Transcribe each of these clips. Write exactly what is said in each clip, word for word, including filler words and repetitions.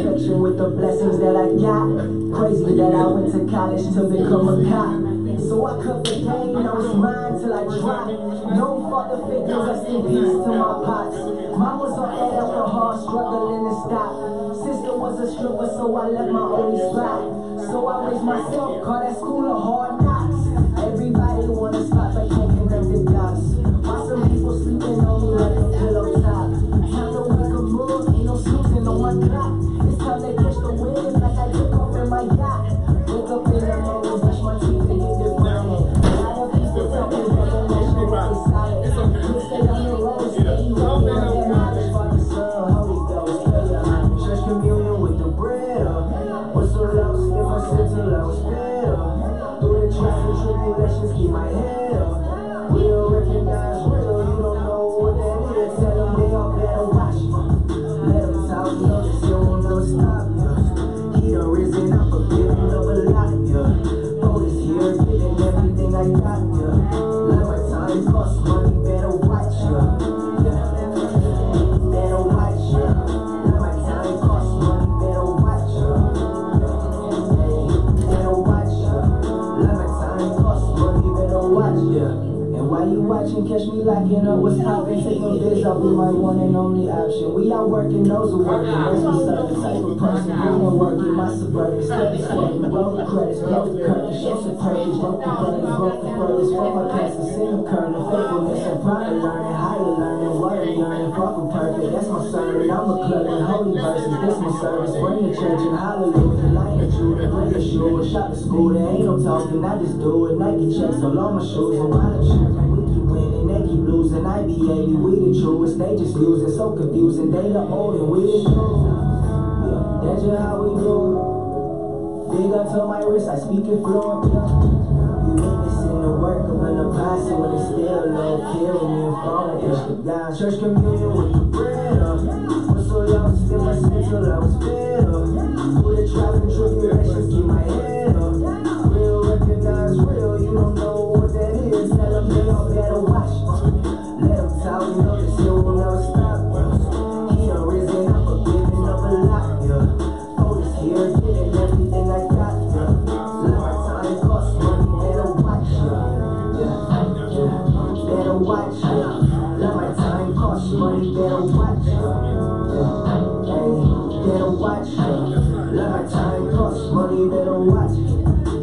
perfection with the blessings that I got. Crazy that I went to college to become a cop. So I cut the pain, I was mine till I dropped. No father figure, rest in peace to my pops. Mom was on head after hard, struggling to stop. Sister was a stripper, so I left my only spot. So I raised myself, call that school of hard knocks. Everybody want a spot, but can't connect the dots. Why some people sleeping on me like a pillow top? Time to wake a move, ain't no snoozing on my clock. It's time to catch the wind like I took off in my yacht. Wake up in the morning, brush my teeth and get it burning. A lot of people tell me that the nation is solid. We stay on the road, stay walking on that knowledge. Father, Son, Holy Ghost, prayer. Church communion with the bread. What's so lost if I said till I was fed up? Through the trials and tribulations, keep my head up. Real recognize real, you don't know what that is. Tell them they all better watch me. Let them talk, notice you won't never stop, yeah. He done risen up, forgiving of a lot, yeah. Bonus here, giving everything I got, yeah. Like my time costs money, better watch, yeah. Yeah, better watch, yeah. Like my time costs money, better watch, yeah. Hey, better watch, yeah. Like my time costs money, better watch, yeah. And while you watching, catch me locking up what's poppin'. Taking biz, I'll be my one and only option. We out working, those who working. That's my certain type of person. We ain't working, my suburban. Steady, steady, blow the credits, blow the curtains. Show some purpose, broke the brothers, broke the brothers. Fuck my past, the sin of curtain. Faithfulness and pride learning, higher learning, word yearning. Fuck them perfect, that's my sermon. I'm a clubbing, holy verses, this my service. Bring the church and hallelujah. Lion of Judah, bring the shoe, shop the school. There ain't no talking, I just do it. Nike checks all on my shoes and why the shoes. We keep winning, they keep losing. I be eighty, we the truest. They just using, so confusing. They the old and we the new. Yeah, that's just how we do it. Big up to my wrist, I speak it fluent. Yeah. You witnessing the work of an apostle, when it's still low, killing me and falling. It's the God. Church communion with the bread up. Was so lost in my sin till I was fed up. Through the trials and tribulations, keep my head up. Real recognize real, you don't know what that is. Tell them they all better watch. Let them talk, you know this hill will never stop. He done risen up, forgiving of a lot, yeah. Focus here, giving everything I got, yeah. Let my time cost money, better watch, yeah. Yeah, yeah, better watch, yeah. Let my time cost money, better watch, yeah. Yeah, hey, better watch, yeah. Let my time cost money, better watch, yeah.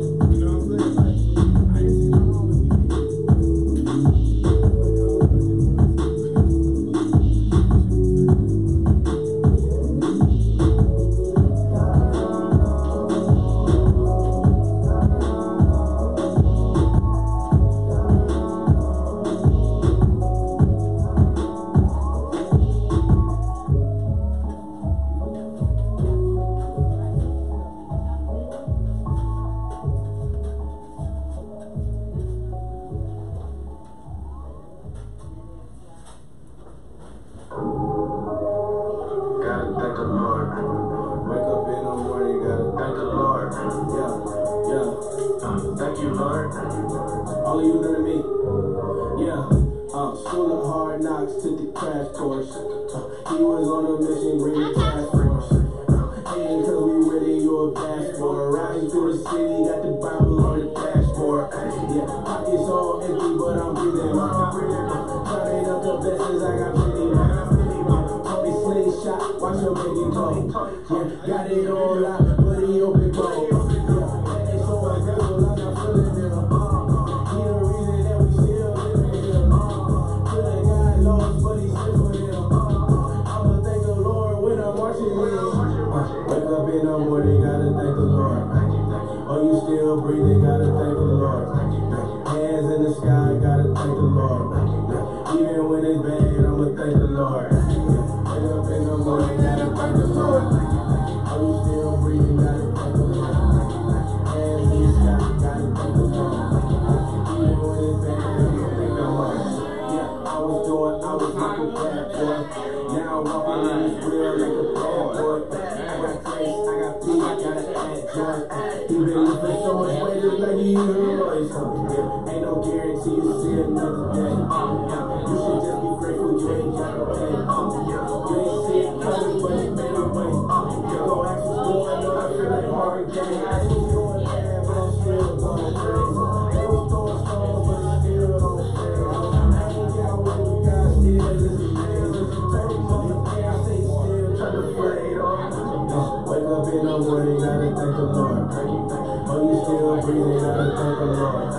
Ain't no guarantee you see another day. You should just be grateful you ain't got to pay. You ain't see it coming, but it made a way. You go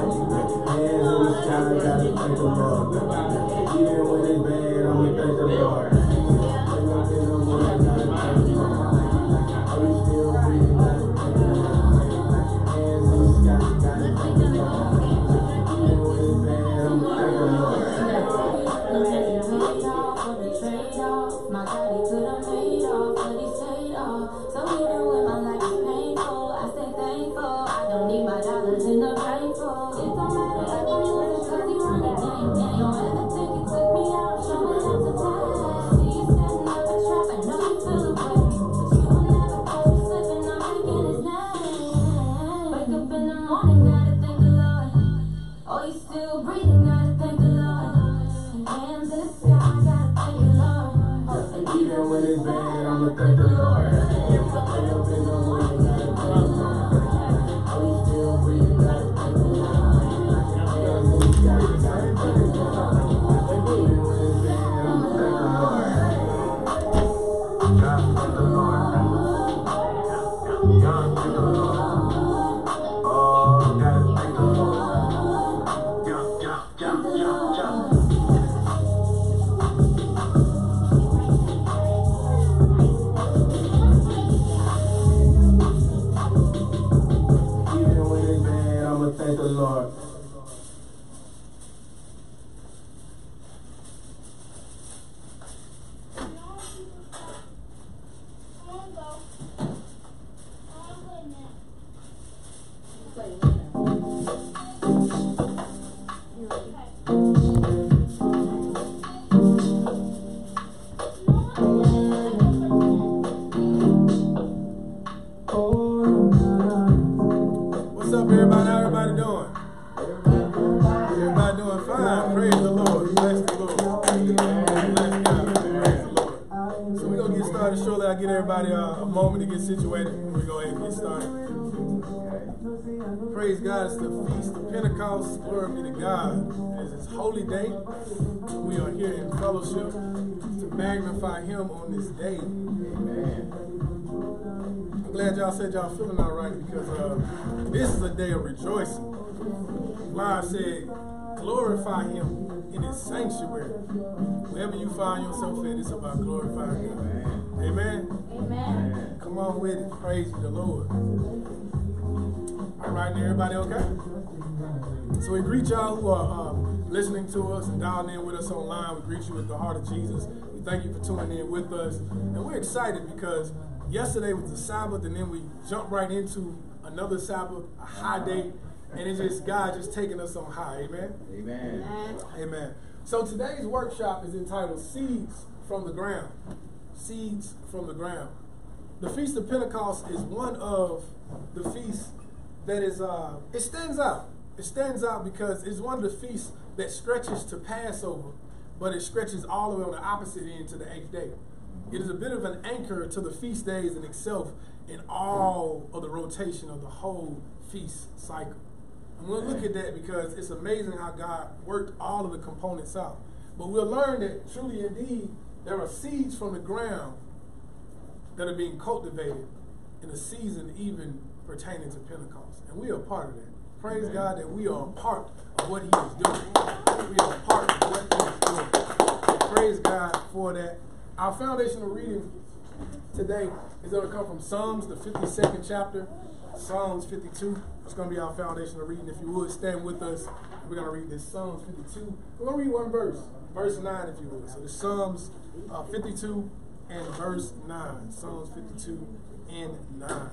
Hands in the sky, gotta thank the Lord. Even when it's bad, I'ma thank the Lord. Praise God, it's the Feast of Pentecost. Glory be to God. It is His holy day. We are here in fellowship to magnify Him on this day. Amen. I'm glad y'all said y'all feeling all right because uh, this is a day of rejoicing. God said, glorify Him in His sanctuary. Wherever you find yourself at, it's about glorifying Him. Amen. Amen. Come on with it. Praise the Lord. All right, everybody okay? So we greet y'all who are uh, listening to us and dialing in with us online. We greet you with the heart of Jesus. We thank you for tuning in with us. And we're excited because yesterday was the Sabbath, and then we jumped right into another Sabbath, a high day. And it's just God just taking us on high. Amen? Amen. Amen. Amen. So today's workshop is entitled Seeds from the Ground. Seeds from the Ground. The Feast of Pentecost is one of the feasts that is, uh, it stands out. It stands out because it's one of the feasts that stretches to Passover, but it stretches all the way on the opposite end to the eighth day. It is a bit of an anchor to the feast days in itself in all of the rotation of the whole feast cycle. And we'll look at that because it's amazing how God worked all of the components out. But we'll learn that truly indeed there are seeds from the ground that are being cultivated in a season even pertaining to Pentecost. And we are part of that. Praise Amen. God that we are a part of what He is doing. We are a part of what He is doing. Praise God for that. Our foundational reading today is going to come from Psalms, the fifty-second chapter, Psalms fifty-two. It's going to be our foundational reading. If you would, stand with us. We're going to read this Psalms fifty-two. We're going to read one verse, verse nine, if you would. So the Psalms uh, fifty-two and verse nine. Psalms fifty-two and nine.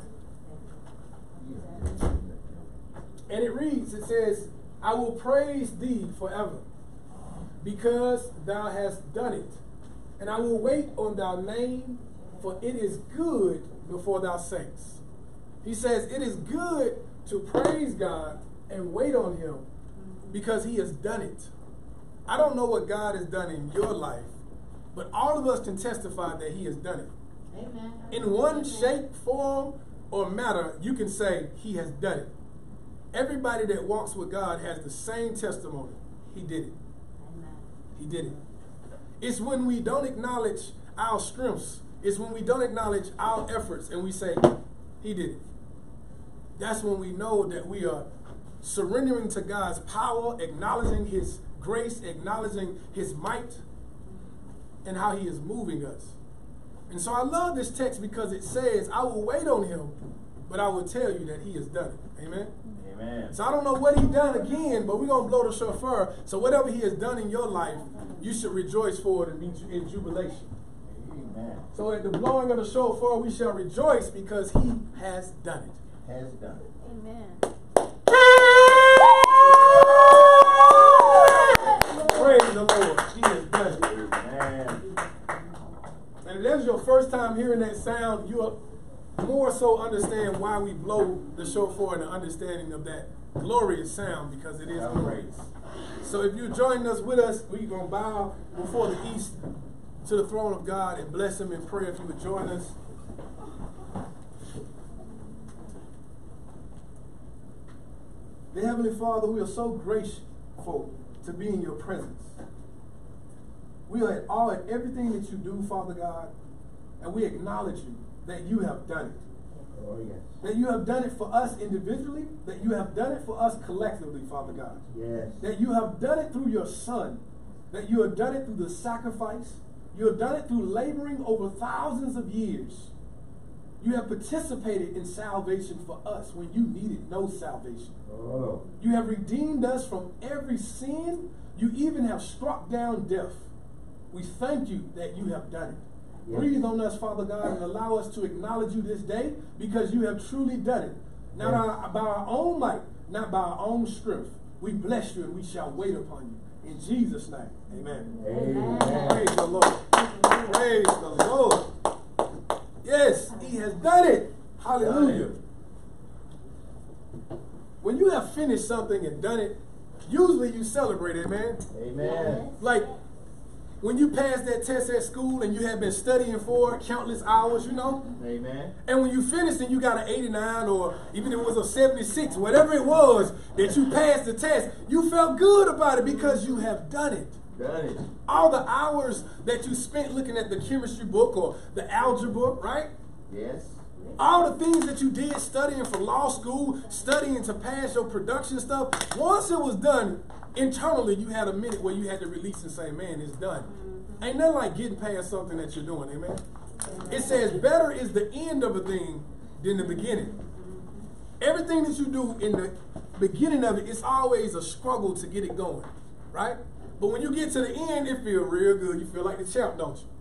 And it reads, it says, I will praise thee forever, because thou hast done it. And I will wait on thy name, for it is good before thy saints. He says it is good to praise God and wait on Him because He has done it. I don't know what God has done in your life, but all of us can testify that He has done it. Amen. In one shape, form, or matter, you can say He has done it. Everybody that walks with God has the same testimony. He did it. Amen. He did it. It's when we don't acknowledge our strengths. It's when we don't acknowledge our efforts and we say, He did it. That's when we know that we are surrendering to God's power, acknowledging his grace, acknowledging his might, and how he is moving us. And so I love this text because it says, I will wait on him, but I will tell you that he has done it. Amen? Amen. So I don't know what he done again, but we're going to blow the shofar. So whatever he has done in your life, you should rejoice for it and be in jubilation. Amen. So at the blowing of the shofar, we shall rejoice because he has done it. Has done it. Amen. Praise the Lord. He has done it. Amen. And if that's your first time hearing that sound, you'll more so understand why we blow the shofar and the understanding of that glorious sound, because it is glorious. So if you're joining us with us, we're going to bow before the east to the throne of God and bless him in prayer. If you would join us. Dear Heavenly Father, we are so grateful to be in your presence. We are at all at everything that you do, Father God, and we acknowledge you that you have done it. Oh, yes. That you have done it for us individually, that you have done it for us collectively, Father God. Yes. That you have done it through your Son, that you have done it through the sacrifice, you have done it through laboring over thousands of years. You have participated in salvation for us when you needed no salvation. Oh. You have redeemed us from every sin. You even have struck down death. We thank you that you have done it. Yes. Breathe on us, Father God, and allow us to acknowledge you this day because you have truly done it. Not yes. our, by our own might, not by our own strength. We bless you and we shall wait upon you. In Jesus' name, amen. Amen. Praise the Lord. Praise the Lord. Yes, he has done it. Hallelujah. When you have finished something and done it, usually you celebrate it, man. Amen. Like when you pass that test at school and you have been studying for countless hours, you know. Amen. And when you finished and you got an eighty-nine or even if it was a seventy-six, whatever it was that you passed the test, you felt good about it because you have done it. Done it. All the hours that you spent looking at the chemistry book or the algebra, right? Yes. All the things that you did studying for law school, studying to pass your production stuff, once it was done, internally you had a minute where you had to release and say, man, it's done. Mm-hmm. Ain't nothing like getting past something that you're doing, amen? Mm-hmm. It says better is the end of a thing than the beginning. Mm-hmm. Everything that you do in the beginning of it, it's always a struggle to get it going, right? But when you get to the end, it feels real good. You feel like the champ, don't you?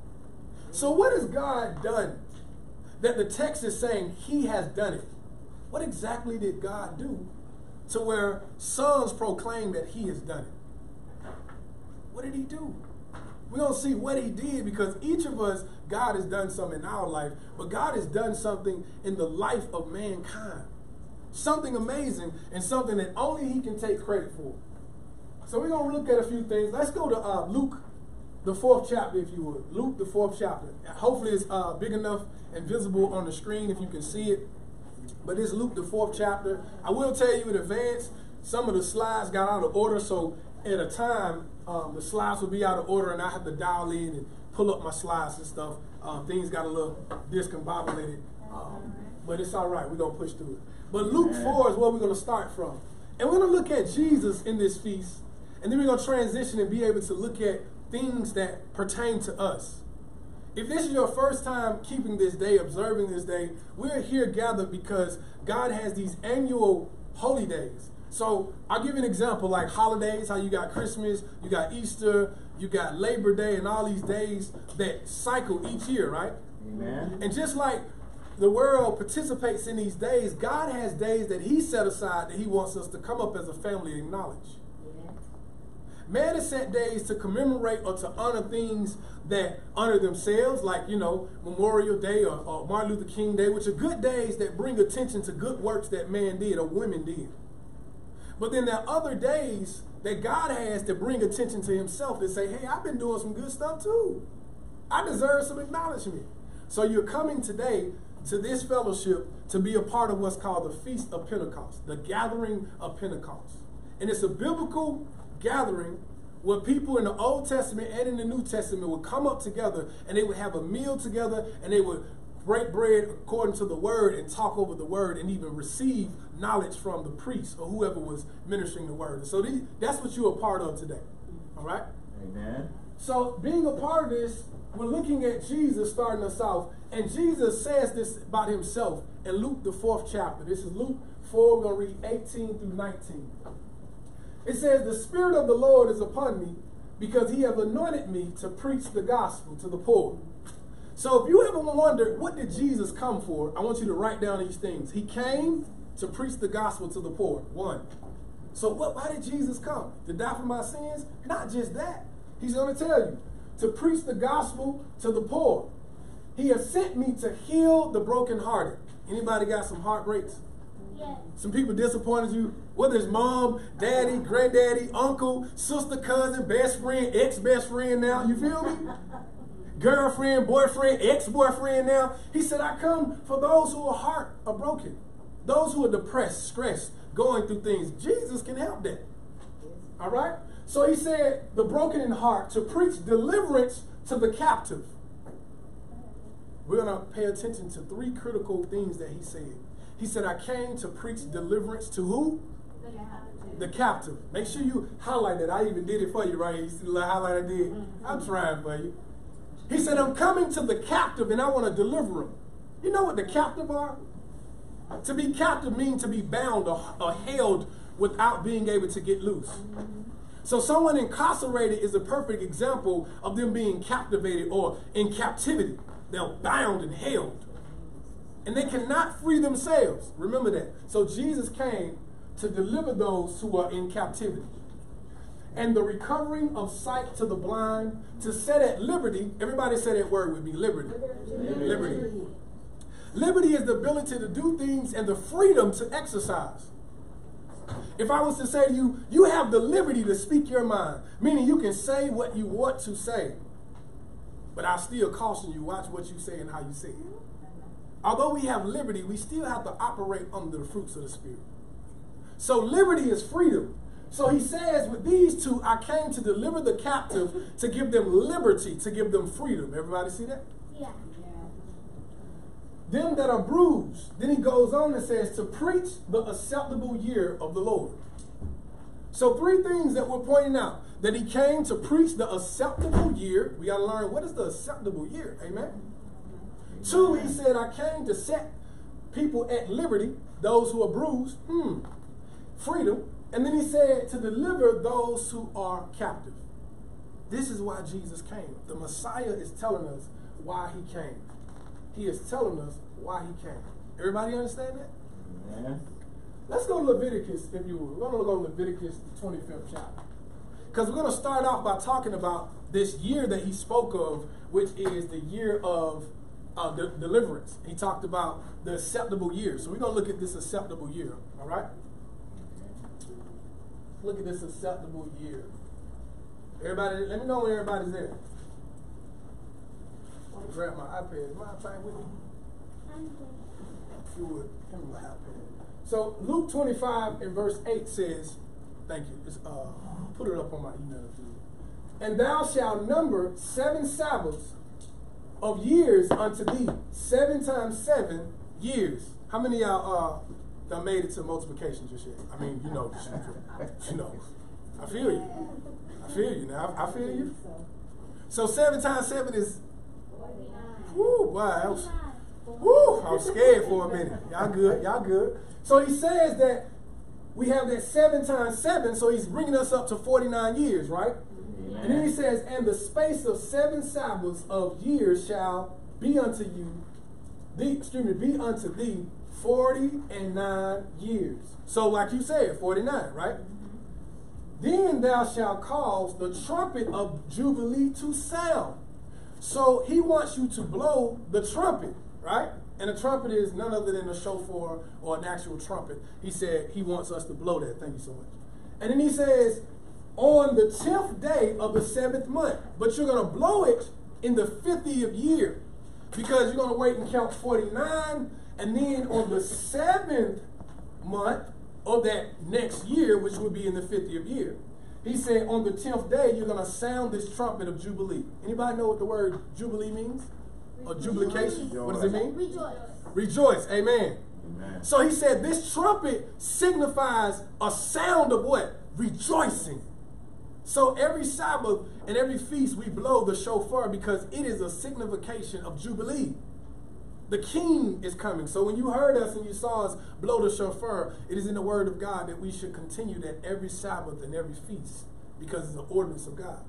So what has God done that the text is saying he has done it? What exactly did God do to where sons proclaim that he has done it? What did he do? We're going to see what he did because each of us, God has done something in our life, but God has done something in the life of mankind. Something amazing and something that only he can take credit for. So we're going to look at a few things. Let's go to uh, Luke, the fourth chapter, if you would. Luke, the fourth chapter. Hopefully it's uh, big enough and visible on the screen if you can see it. But it's Luke, the fourth chapter. I will tell you in advance, some of the slides got out of order. So at a time, um, the slides will be out of order and I have to dial in and pull up my slides and stuff. Um, things got a little discombobulated. Um, but it's all right. We're going to push through it. But Luke four is where we're going to start from. And we're going to look at Jesus in this feast. And then we're going to transition and be able to look at things that pertain to us. If this is your first time keeping this day, observing this day, we're here gathered because God has these annual holy days. So I'll give you an example like holidays, how you got Christmas, you got Easter, you got Labor Day, and all these days that cycle each year, right? Amen. And just like the world participates in these days, God has days that he set aside that he wants us to come up as a family and acknowledge. Man has set days to commemorate or to honor things that honor themselves, like, you know, Memorial Day or, or Martin Luther King Day, which are good days that bring attention to good works that man did or women did. But then there are other days that God has to bring attention to himself and say, hey, I've been doing some good stuff too. I deserve some acknowledgement. So you're coming today to this fellowship to be a part of what's called the Feast of Pentecost, the gathering of Pentecost. And it's a biblical gathering where people in the Old Testament and in the New Testament would come up together and they would have a meal together and they would break bread according to the word and talk over the word and even receive knowledge from the priest or whoever was ministering the word. So these, that's what you're a part of today. All right? Amen. So being a part of this, we're looking at Jesus starting us off. And Jesus says this about himself in Luke, the fourth chapter. This is Luke four. We're going to read eighteen through nineteen. It says, "The Spirit of the Lord is upon me, because he have anointed me to preach the gospel to the poor." So if you ever wondered, what did Jesus come for? I want you to write down these things. He came to preach the gospel to the poor. One. So what, why did Jesus come? To die for my sins? Not just that. He's going to tell you, to preach the gospel to the poor. He has sent me to heal the brokenhearted. Anybody got some heartbreaks? Yes. Some people disappointed you, whether it's mom, daddy, granddaddy, uncle, sister, cousin, best friend, ex-best friend now. You feel me? Girlfriend, boyfriend, ex-boyfriend now. He said, I come for those whose heart are broken. Those who are depressed, stressed, going through things. Jesus can help that. All right? So he said, the broken in heart, to preach deliverance to the captive. We're going to pay attention to three critical things that he said. He said, I came to preach deliverance to who? The captive. The captive. Make sure you highlight that. I even did it for you right here. You see the little highlight I did? I'm trying for you. He said, I'm coming to the captive and I want to deliver them. You know what the captive are? To be captive means to be bound or, or held without being able to get loose. So someone incarcerated is a perfect example of them being captivated or in captivity. They're bound and held. And they cannot free themselves. Remember that. So Jesus came to deliver those who are in captivity. And the recovering of sight to the blind, to set at liberty. Everybody say that word with me, liberty. Liberty. Liberty. Liberty is the ability to do things and the freedom to exercise. If I was to say to you, you have the liberty to speak your mind, meaning you can say what you want to say. But I still caution you, watch what you say and how you say it. Although we have liberty, we still have to operate under the fruits of the Spirit. So liberty is freedom. So he says, with these two, I came to deliver the captive, to give them liberty, to give them freedom. Everybody see that? Yeah. Them that are bruised. Then he goes on and says, to preach the acceptable year of the Lord. So three things that we're pointing out. That he came to preach the acceptable year. We got to learn, what is the acceptable year? Amen. Two, he said, I came to set people at liberty, those who are bruised, hmm, freedom. And then he said to deliver those who are captive. This is why Jesus came. The Messiah is telling us why he came. He is telling us why he came. Everybody understand that? Yeah. Let's go to Leviticus, if you will. We're going to go to Leviticus, the twenty-fifth chapter. Because we're going to start off by talking about this year that he spoke of, which is the year of uh, de deliverance. He talked about the acceptable year. So we're going to look at this acceptable year, all right? Look at this acceptable year. Everybody, let me know when everybody's there. I'll grab my iPad. Is my iPad with me? If you would, give me my iPad. So Luke twenty-five and verse eight says, thank you. It's, uh, put it up on my email if you would. And thou shalt number seven Sabbaths of years unto thee. Seven times seven years. How many of y'all uh, done made it to multiplication just yet? I mean, you know, you know. I feel you. I feel you now. I, I feel you. So seven times seven is, whoo, wow, that was, whoo, I was scared for a minute. Y'all good, y'all good. So he says that we have that seven times seven, so he's bringing us up to forty-nine years, right? Amen. And then he says, and the space of seven Sabbaths of years shall be unto you, thee, excuse me, be unto thee forty and nine years. So like you said, forty-nine, right? Then thou shalt cause the trumpet of Jubilee to sound. So he wants you to blow the trumpet, right? And a trumpet is none other than a shofar or an actual trumpet. He said he wants us to blow that. Thank you so much. And then he says, on the tenth day of the seventh month. But you're going to blow it in the fiftieth year. Because you're going to wait and count forty-nine. And then on the seventh month of that next year, which would be in the fiftieth year, he said on the tenth day, you're going to sound this trumpet of Jubilee. Anybody know what the word Jubilee means? or jubilecation. What does it mean? Rejoice. Rejoice. Amen. Amen. So he said this trumpet signifies a sound of what? Rejoicing. So every Sabbath and every feast we blow the shofar because it is a signification of Jubilee. The King is coming. So when you heard us and you saw us blow the shofar, it is in the word of God that we should continue that every Sabbath and every feast because it's the ordinance of God.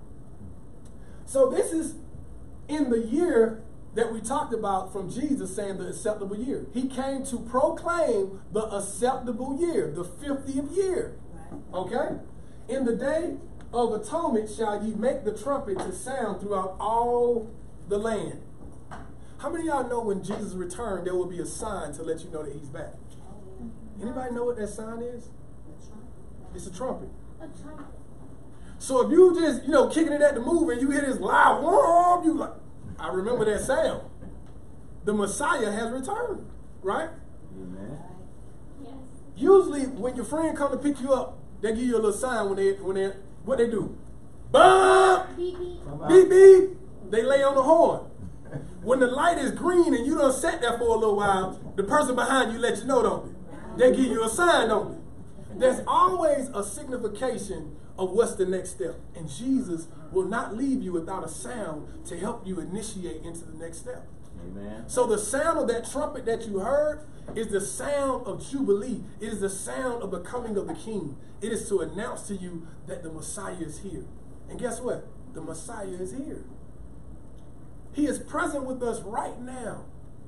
So this is in the year that we talked about from Jesus saying the acceptable year. He came to proclaim the acceptable year, the fiftieth year. Okay? In the day of atonement shall ye make the trumpet to sound throughout all the land. How many of y'all know when Jesus returned, there will be a sign to let you know that he's back? Anybody know what that sign is? It's a trumpet. A trumpet. So if you just, you know, kicking it at the move and you hear this loud whoop, you like, I remember that sound. The Messiah has returned, right? Amen. Yes. Usually when your friend come to pick you up, they give you a little sign when they, when they, what they do? Bump! Beep, beep. Beep, beep. They lay on the horn. When the light is green and you done sat there for a little while, the person behind you let you know, don't they? They give you a sign, don't they? There's always a signification of what's the next step. And Jesus will not leave you without a sound to help you initiate into the next step. Amen. So the sound of that trumpet that you heard is the sound of Jubilee. It is the sound of the coming of the King. It is to announce to you that the Messiah is here. And guess what? The Messiah is here. He is present with us right now.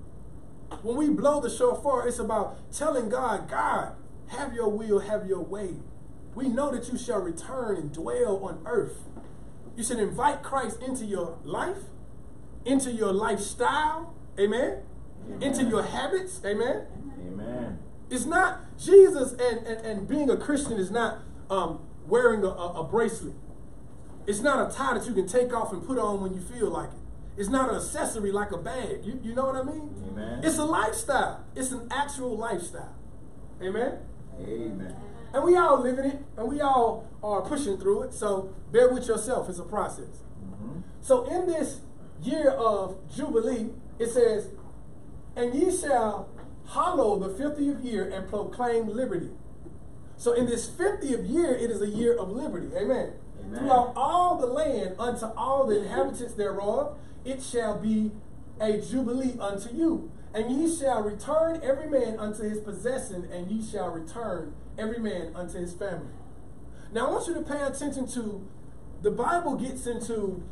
When we blow the shofar, it's about telling God, God, have your will, have your way. We know that you shall return and dwell on earth. You should invite Christ into your life, into your lifestyle, amen, amen. Into your habits, amen. Amen. It's not, Jesus and, and, and being a Christian is not um, wearing a, a, a bracelet. It's not a tie that you can take off and put on when you feel like it. It's not an accessory like a bag. You, you know what I mean? Amen. It's a lifestyle. It's an actual lifestyle. Amen? Amen. And we all live in it, and we all are pushing through it. So bear with yourself. It's a process. Mm-hmm. So in this year of Jubilee, it says, and ye shall hallow the fiftieth year and proclaim liberty. So in this fiftieth year, it is a year of liberty. Amen. Amen. Throughout all the land, unto all the inhabitants thereof, it shall be a jubilee unto you. And ye shall return every man unto his possession, and ye shall return every man unto his family. Now I want you to pay attention to, the Bible gets into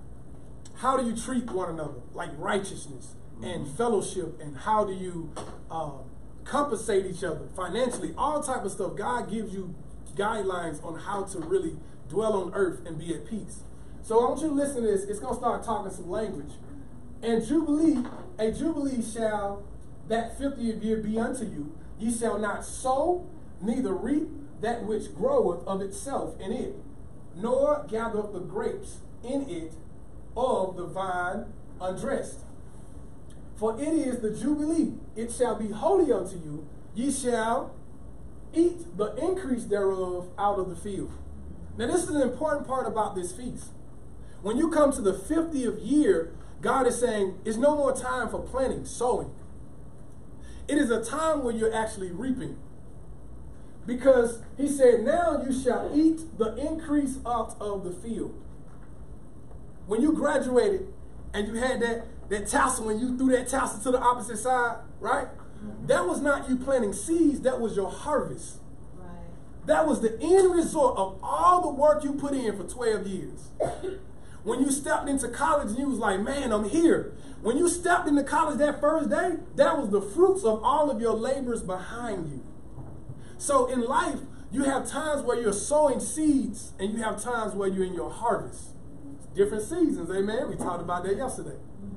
how do you treat one another, like righteousness and fellowship, and how do you uh, compensate each other financially, all type of stuff. God gives you guidelines on how to really dwell on earth and be at peace. So I want you to listen to this. It's going to start talking some language. And Jubilee, a Jubilee shall that fiftieth year be unto you. Ye shall not sow, neither reap that which groweth of itself in it, nor gather up the grapes in it of the vine undressed. For it is the Jubilee, it shall be holy unto you. Ye shall eat the increase thereof out of the field. Now this is an important part about this feast. When you come to the fiftieth year, God is saying it's no more time for planting, sowing. It is a time where you're actually reaping. Because he said, now you shall eat the increase out of the field. When you graduated and you had that, that tassel and you threw that tassel to the opposite side, right? That was not you planting seeds, that was your harvest. Right. That was the end result of all the work you put in for twelve years. When you stepped into college and you was like, man, I'm here. When you stepped into college that first day, that was the fruits of all of your labors behind you. So in life, you have times where you're sowing seeds and you have times where you're in your harvest. Different seasons, amen? We talked about that yesterday.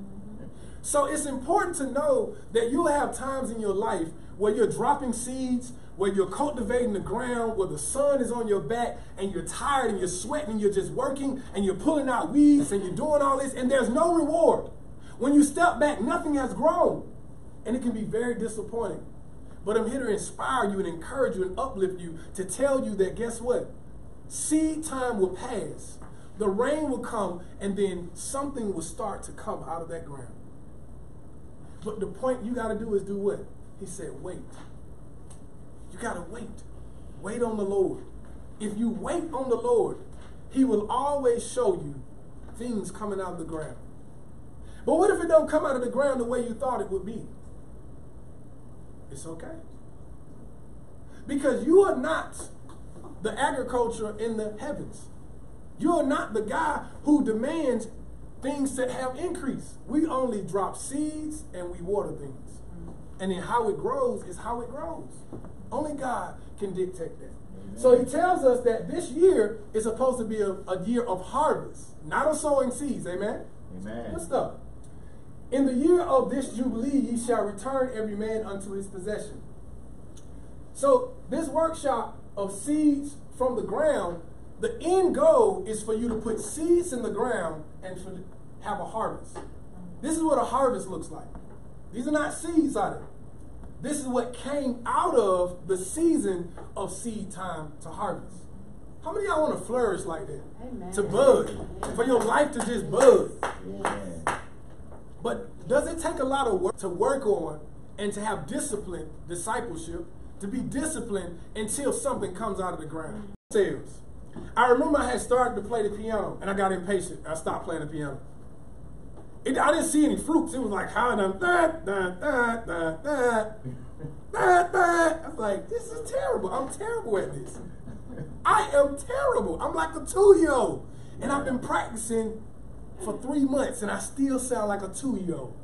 So it's important to know that you'll have times in your life where you're dropping seeds, where you're cultivating the ground, where the sun is on your back and you're tired and you're sweating and you're just working and you're pulling out weeds and you're doing all this and there's no reward. When you step back, nothing has grown. And it can be very disappointing. But I'm here to inspire you and encourage you and uplift you to tell you that guess what? Seed time will pass. The rain will come and then something will start to come out of that ground. But the point you got to do is do what? He said, wait. You got to wait. Wait on the Lord. If you wait on the Lord, he will always show you things coming out of the ground. But what if it don't come out of the ground the way you thought it would be? It's okay. Because you are not the agriculture in the heavens. You are not the guy who demands things to have increase. We only drop seeds and we water things. And then how it grows is how it grows. Only God can dictate that. Amen. So he tells us that this year is supposed to be a, a year of harvest, not of sowing seeds. Amen? Amen. Good stuff. In the year of this Jubilee, ye shall return every man unto his possession. So this workshop of seeds from the ground, the end goal is for you to put seeds in the ground and for have a harvest. This is what a harvest looks like. These are not seeds out of it. This is what came out of the season of seed time to harvest. How many of y'all want to flourish like that? Amen. To bud. Amen. For your life to just bud. Amen. But does it take a lot of work to work on and to have discipline, discipleship, to be disciplined until something comes out of the ground? Sales. I remember I had started to play the piano and I got impatient. I stopped playing the piano. It, I didn't see any fruits. It was like, how dun, dun, dun, dun, dun, dun, dun, dun. I was like, this is terrible. I'm terrible at this. I am terrible. I'm like a two-year-old. And I've been practicing for three months and I still sound like a two-year-old.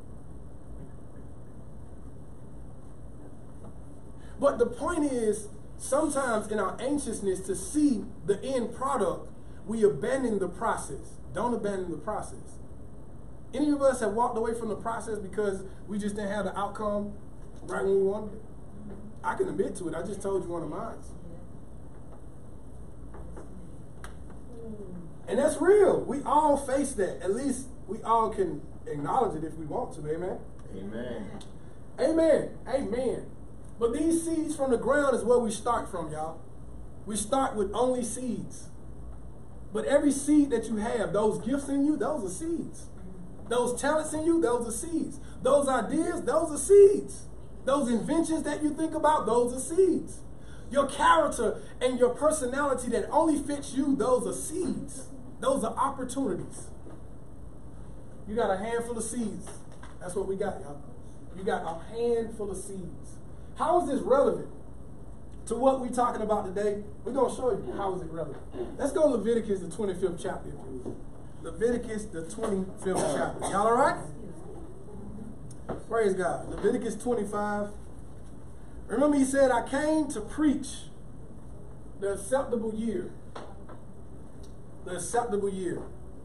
But the point is, sometimes in our anxiousness to see the end product, we abandon the process. Don't abandon the process. Any of us have walked away from the process because we just didn't have the outcome right when we wanted it? I can admit to it. I just told you one of mine. And that's real. We all face that. At least we all can acknowledge it if we want to. Amen? Amen. Amen. Amen. But these seeds from the ground is where we start from, y'all. We start with only seeds. But every seed that you have, those gifts in you, those are seeds. Those talents in you, those are seeds. Those ideas, those are seeds. Those inventions that you think about, those are seeds. Your character and your personality that only fits you, those are seeds. Those are opportunities. You got a handful of seeds. That's what we got, y'all. You got a handful of seeds. How is this relevant to what we're talking about today? We're going to show you how is it relevant. Let's go to Leviticus, the twenty-fifth chapter, if you will. Leviticus, the twenty-fifth chapter. Y'all all right? Praise God. Leviticus twenty-five. Remember he said, I came to preach the acceptable year. The acceptable year.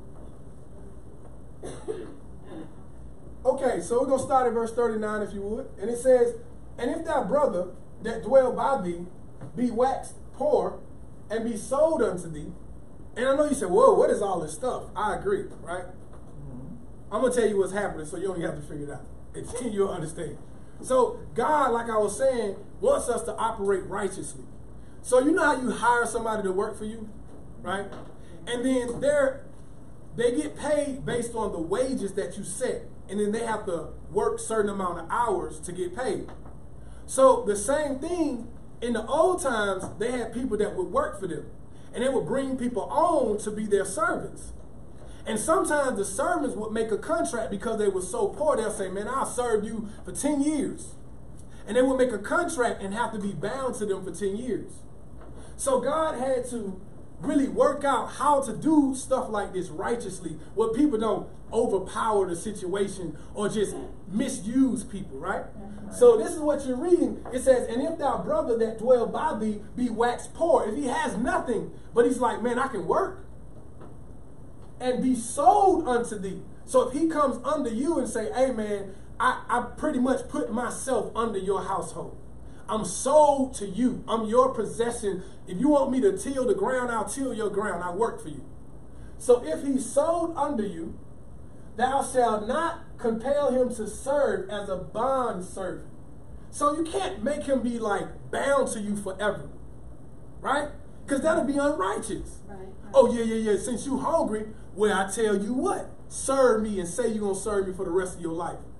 Okay, so we're going to start at verse thirty-nine, if you would. And it says, and if thy brother that dwell by thee be waxed poor and be sold unto thee. And I know you said, whoa, what is all this stuff? I agree, right? Mm-hmm. I'm going to tell you what's happening so you don't have to figure it out. And you'll understand. So God, like I was saying, wants us to operate righteously. So you know how you hire somebody to work for you, right? And then they're, they get paid based on the wages that you set. And then they have to work a certain amount of hours to get paid. So the same thing, in the old times, they had people that would work for them. And they would bring people on to be their servants. And sometimes the servants would make a contract because they were so poor. They'll say, man, I'll serve you for ten years. And they would make a contract and have to be bound to them for ten years. So God had to really work out how to do stuff like this righteously, where people don't overpower the situation or just misuse people, right? So this is what you're reading. It says, and if thy brother that dwell by thee be waxed poor, if he has nothing, but he's like, man, I can work, and be sold unto thee. So if he comes under you and say, hey, man, I, I pretty much put myself under your household. I'm sold to you. I'm your possession. If you want me to till the ground, I'll till your ground. I work for you. So if he's sold under you, thou shalt not compel him to serve as a bond servant. So you can't make him be like bound to you forever, right? Because that'll be unrighteous. Right, right. Oh, yeah, yeah, yeah. Since you hungry, well, I tell you what, serve me and say you're going to serve me for the rest of your life.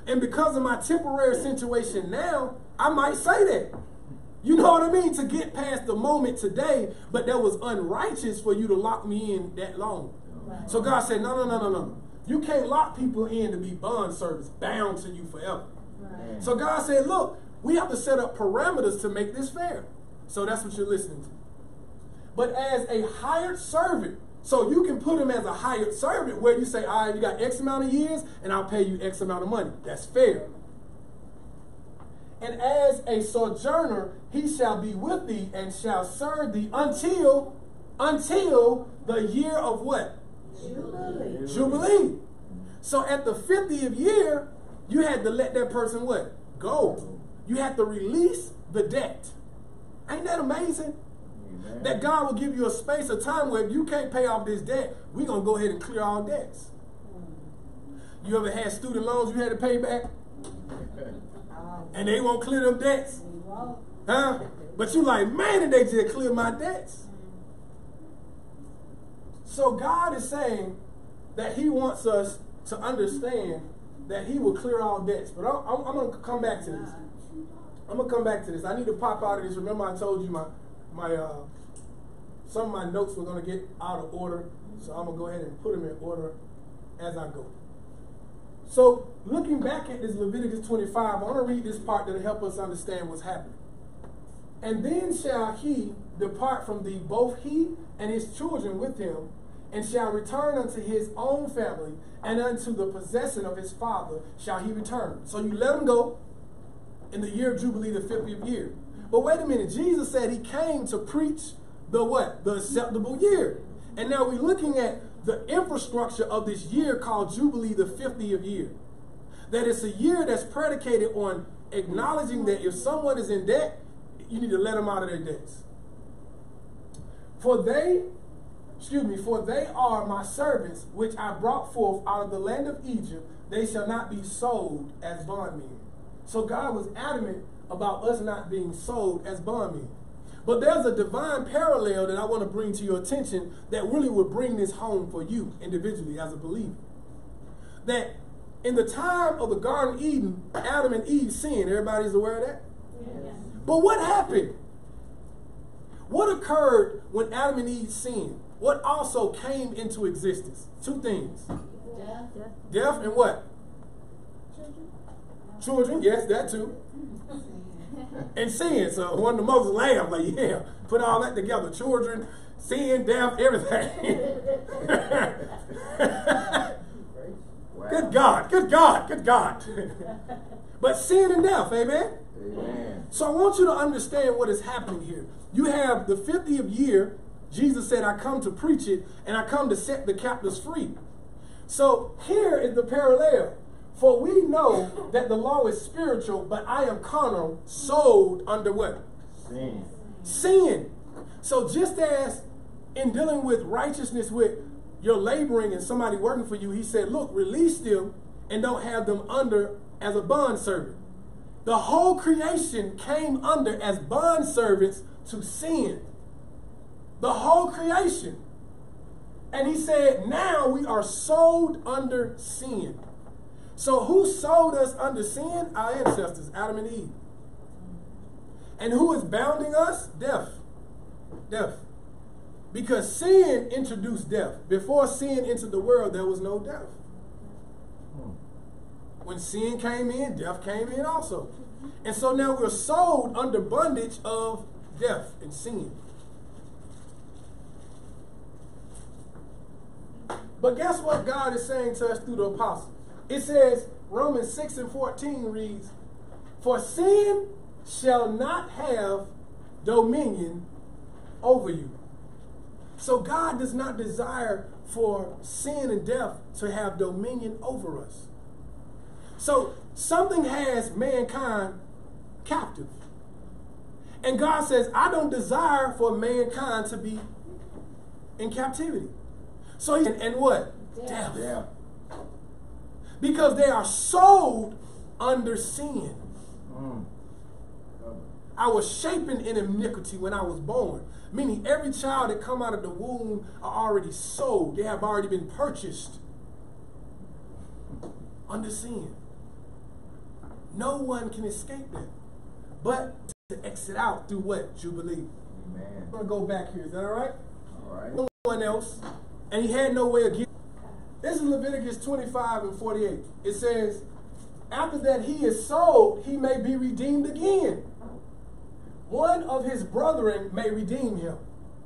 And because of my temporary situation now, I might say that. You know what I mean? To get past the moment today, but that was unrighteous for you to lock me in that long. Right. So God said, no, no, no, no, no. You can't lock people in to be bond servants, bound to you forever. Right. So God said, look, we have to set up parameters to make this fair. So that's what you're listening to. But as a hired servant, so you can put him as a hired servant where you say, all right, you got X amount of years and I'll pay you X amount of money. That's fair. And as a sojourner, he shall be with thee and shall serve thee until, until the year of what? Jubilee. Jubilee. So at the fiftieth year, you had to let that person what? Go. You had to release the debt. Ain't that amazing? Amen. That God will give you a space of time where if you can't pay off this debt, we're going to go ahead and clear all debts. You ever had student loans you had to pay back? And they won't clear them debts? Huh? But you like, man, did they just clear my debts? So God is saying that he wants us to understand that he will clear all debts. But I'm, I'm, I'm going to come back to this. I'm going to come back to this. I need to pop out of this. Remember I told you my, my uh, some of my notes were going to get out of order. So I'm going to go ahead and put them in order as I go. So looking back at this Leviticus twenty-five, I want to read this part that'll help us understand what's happening. And then shall he depart from thee, both he and his children with him, and shall return unto his own family, and unto the possession of his father shall he return. So you let him go in the year of Jubilee, the fiftieth year. But wait a minute, Jesus said he came to preach the what? The acceptable year. And now we're looking at the infrastructure of this year called Jubilee, the fiftieth year. That it's a year that's predicated on acknowledging that if someone is in debt, you need to let them out of their debts. For they, excuse me, for they are my servants, which I brought forth out of the land of Egypt. They shall not be sold as bondmen. So God was adamant about us not being sold as bondmen. But there's a divine parallel that I want to bring to your attention that really would bring this home for you individually as a believer. That in the time of the Garden of Eden, Adam and Eve sinned. Everybody's aware of that? Yes. But what happened? What occurred when Adam and Eve sinned? What also came into existence? Two things. Death. Death and what? Children. Children, yes, that too. And sin. So one of the Moses laughed, like, yeah, put all that together. Children, sin, death, everything. Wow. Good God, good God, good God. But sin and death, amen? Amen. So I want you to understand what is happening here. You have the fiftieth year. Jesus said, I come to preach it, and I come to set the captives free. So here is the parallel. For we know that the law is spiritual, but I am carnal, sold under what? Sin. Sin. So just as in dealing with righteousness with your laboring and somebody working for you, he said, look, release them and don't have them under as a bond servant. The whole creation came under as bond servants to sin. The whole creation. And he said, now we are sold under sin. So who sold us under sin? Our ancestors, Adam and Eve. And who is bounding us? Death. Death. Because sin introduced death. Before sin entered the world, there was no death. When sin came in, death came in also. And so now we're sold under bondage of death and sin. But guess what God is saying to us through the apostles? It says, Romans six and fourteen reads, for sin shall not have dominion over you. So God does not desire for sin and death to have dominion over us. So something has mankind captive. And God says, I don't desire for mankind to be in captivity. So he, and what? Death. Death. Because they are sold under sin. Mm. I was shapen in iniquity when I was born. Meaning every child that come out of the womb are already sold. They have already been purchased under sin. No one can escape that. But to exit out through what? Jubilee. Amen. I'm going to go back here. Is that all right? All right. No one else. And he had no way of getting. This is Leviticus twenty-five and forty-eight. It says, after that he is sold, he may be redeemed again. One of his brethren may redeem him.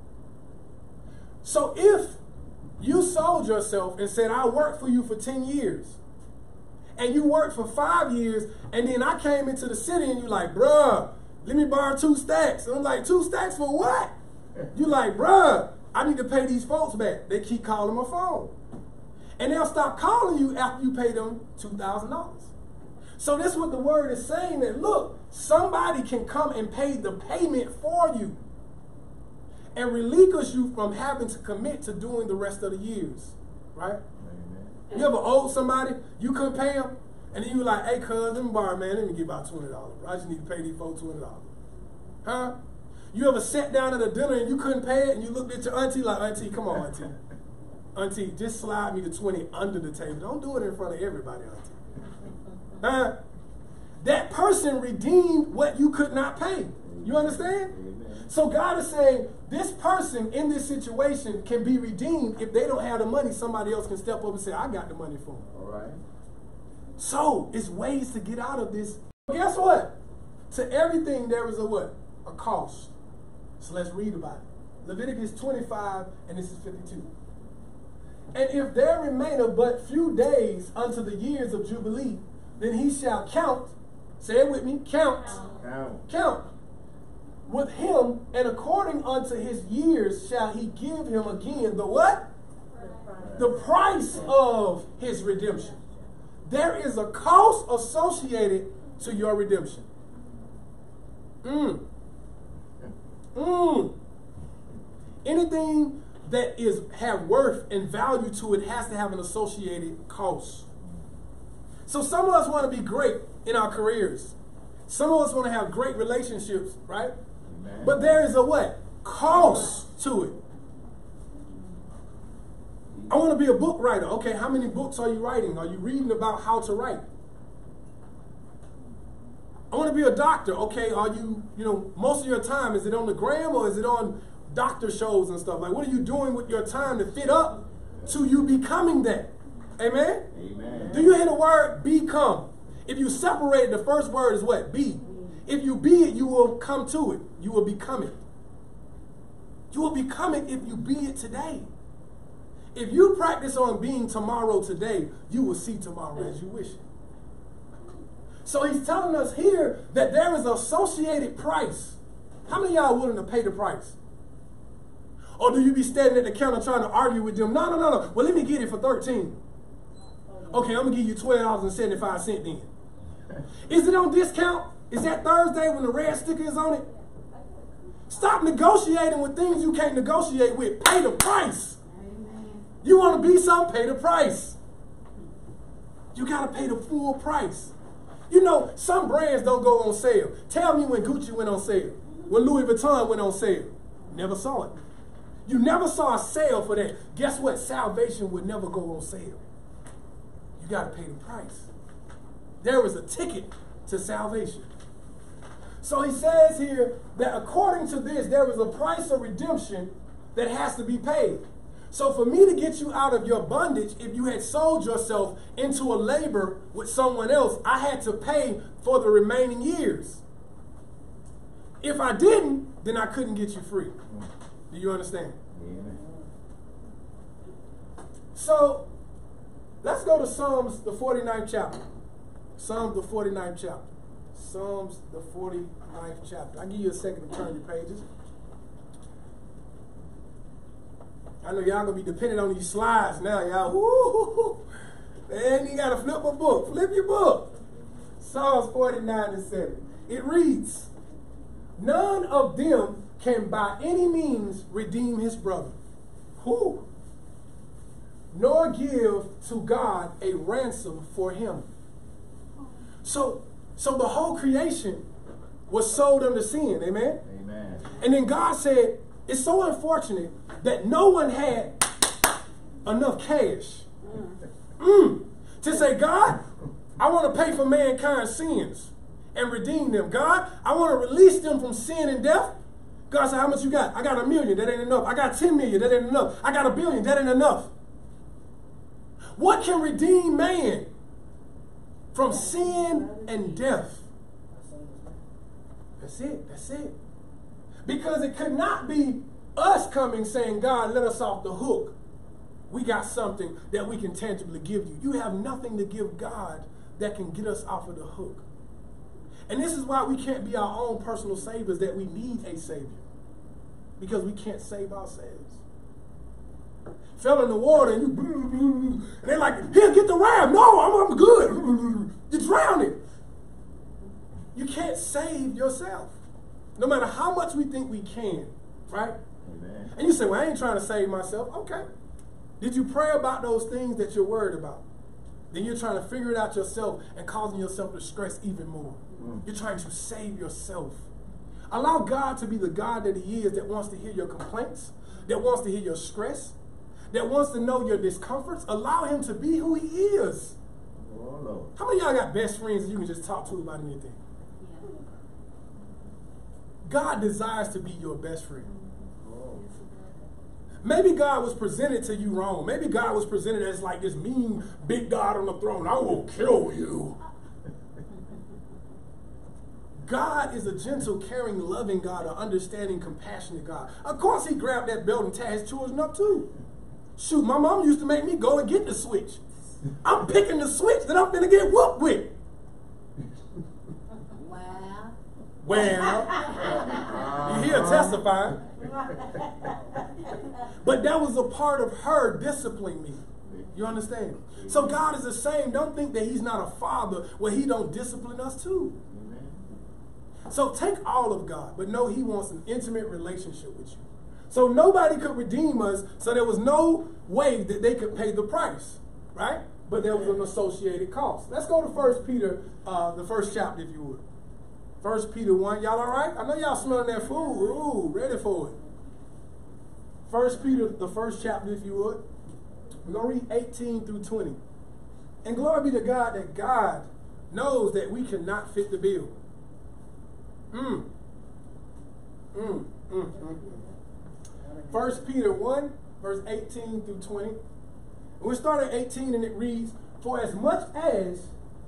So if you sold yourself and said, I worked for you for ten years, and you worked for five years, and then I came into the city and you're like, bruh, let me borrow two stacks. And I'm like, two stacks for what? You're like, bruh, I need to pay these folks back. They keep calling my phone. And they'll stop calling you after you pay them two thousand dollars. So that's what the word is saying, that look, somebody can come and pay the payment for you and relinquish you from having to commit to doing the rest of the years, right? Amen. You ever owed somebody, you couldn't pay them, and then you were like, hey, cuz, let me borrow, man, let me give about twenty dollars. I just need to pay these folks twenty dollars. Huh? You ever sat down at a dinner and you couldn't pay it, and you looked at your auntie like, auntie, come on, auntie. Auntie, just slide me the twenty under the table. Don't do it in front of everybody, auntie. Huh? That person redeemed what you could not pay. You understand? Amen. So God is saying, this person in this situation can be redeemed. If they don't have the money, somebody else can step up and say, I got the money for them. All right. So it's ways to get out of this. Guess what? To everything there is a what? A cost. So let's read about it. Leviticus twenty-five, and this is fifty-two. And if there remaineth but few days unto the years of Jubilee, then he shall count, say it with me, count, count, count, with him, and according unto his years shall he give him again the what? The price of his redemption. There is a cost associated to your redemption. Mm. Mm. Anything that is have worth and value to it has to have an associated cost. So some of us want to be great in our careers. Some of us want to have great relationships, right? Amen. But there is a what? Cost to it. I want to be a book writer. Okay, how many books are you writing? Are you reading about how to write? I want to be a doctor. Okay, are you, you know, most of your time, is it on the gram or is it on doctor shows and stuff? Like, what are you doing with your time to fit up to you becoming that? Amen? Amen. Do you hear the word become? If you separate it, the first word is what? Be. If you be it, you will come to it. You will become it. You will become it if you be it today. If you practice on being tomorrow today, you will see tomorrow as you wish it. So he's telling us here that there is an associated price. How many of y'all are willing to pay the price? Or do you be standing at the counter trying to argue with them? No, no, no, no. Well, let me get it for thirteen. Okay, I'm going to give you twelve dollars and seventy-five cents then. Is it on discount? Is that Thursday when the red sticker is on it? Stop negotiating with things you can't negotiate with. Pay the price. You want to be something, pay the price. You got to pay the full price. You know, some brands don't go on sale. Tell me when Gucci went on sale. When Louis Vuitton went on sale. Never saw it. You never saw a sale for that. Guess what? Salvation would never go on sale. You got to pay the price. There is a ticket to salvation. So he says here that according to this, there is a price of redemption that has to be paid. So for me to get you out of your bondage, if you had sold yourself into a labor with someone else, I had to pay for the remaining years. If I didn't, then I couldn't get you free. Do you understand? Yeah. So let's go to Psalms, the forty-ninth chapter. Psalms, the forty-ninth chapter. Psalms, the forty-ninth chapter. I'll give you a second to turn your pages. I know y'all gonna be dependent on these slides now, y'all. Woo! Man, you gotta flip a book. Flip your book. Psalms forty-nine and seven. It reads, none of them can by any means redeem his brother. Who? Nor give to God a ransom for him. So, so the whole creation was sold under sin. Amen? Amen. And then God said, it's so unfortunate that no one had enough cash mm. to say, God, I want to pay for mankind's sins and redeem them. God, I want to release them from sin and death. God said, how much you got? I got a million. That ain't enough. I got ten million. That ain't enough. I got a billion. That ain't enough. What can redeem man from sin and death? That's it. That's it. Because it could not be us coming saying, God, let us off the hook. We got something that we can tangibly give you. You have nothing to give God that can get us off of the hook. And this is why we can't be our own personal saviors, that we need a savior. Because we can't save ourselves. Fell in the water and you, and they're like, here, get the ram. No, I'm, I'm good. You're drowning. You can't save yourself. No matter how much we think we can, right? Amen. And you say, well, I ain't trying to save myself. Okay. Did you pray about those things that you're worried about? Then you're trying to figure it out yourself and causing yourself to stress even more. Mm. You're trying to save yourself. Allow God to be the God that he is, that wants to hear your complaints, that wants to hear your stress, that wants to know your discomforts. Allow him to be who he is. Oh, Lord. How many of y'all got best friends that you can just talk to about anything? Yeah. God desires to be your best friend. Oh. Maybe God was presented to you wrong. Maybe God was presented as like this mean big God on the throne. I will kill you. God is a gentle, caring, loving God, an understanding, compassionate God. Of course he grabbed that belt and tied his children up too. Shoot, my mom used to make me go and get the switch. I'm picking the switch that I'm finna get whooped with. Wow. Well, you hear testifying. But that was a part of her disciplining me. You understand? So God is the same. Don't think that he's not a father where he don't discipline us too. So take all of God, but know he wants an intimate relationship with you. So nobody could redeem us, so there was no way that they could pay the price, right? But there was an associated cost. Let's go to First Peter, uh, the first chapter, if you would. First Peter one. Y'all all right? I know y'all smelling that food. Ooh, ready for it. First Peter, the first chapter, if you would. We're going to read eighteen through twenty. And glory be to God that God knows that we cannot fit the bill. Mm. Mm, mm, mm. First Peter one, verse eighteen through twenty. We start at eighteen and it reads, for as much as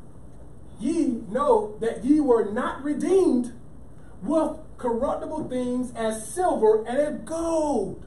ye know that ye were not redeemed with corruptible things as silver and gold.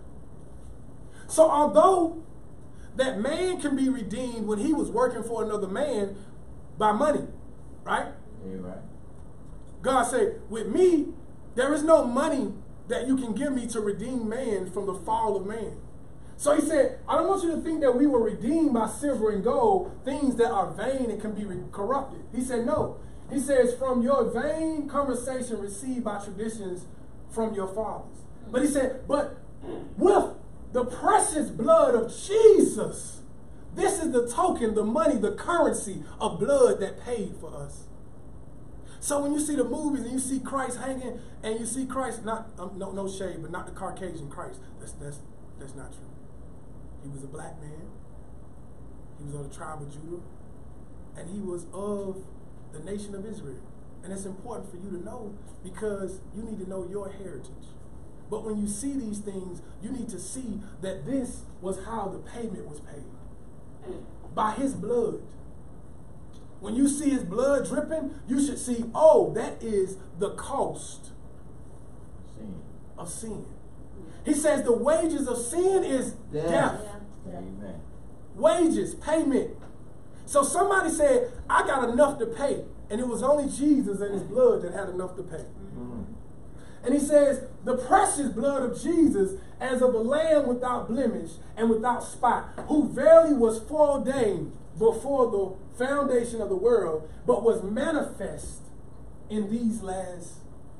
So although that man can be redeemed when he was working for another man by money, right? Yeah, right. God said, with me, there is no money that you can give me to redeem man from the fall of man. So he said, I don't want you to think that we were redeemed by silver and gold, things that are vain and can be corrupted. He said, no. He says, from your vain conversation received by traditions from your fathers. But he said, but with the precious blood of Jesus, this is the token, the money, the currency of blood that paid for us. So when you see the movies and you see Christ hanging and you see Christ, not um, no no shade, but not the Caucasian Christ. That's that's that's not true. He was a black man. He was of the tribe of Judah, and he was of the nation of Israel. And it's important for you to know because you need to know your heritage. But when you see these things, you need to see that this was how the payment was paid. By his blood. When you see his blood dripping, you should see, oh, that is the cost sin. of sin. He says the wages of sin is death. death. Yeah. Amen. Wages, payment. So somebody said, I got enough to pay. And it was only Jesus and his blood that had enough to pay. Mm-hmm. And he says, the precious blood of Jesus, as of a lamb without blemish and without spot, who verily was foreordained before the foundation of the world, but was manifest in these last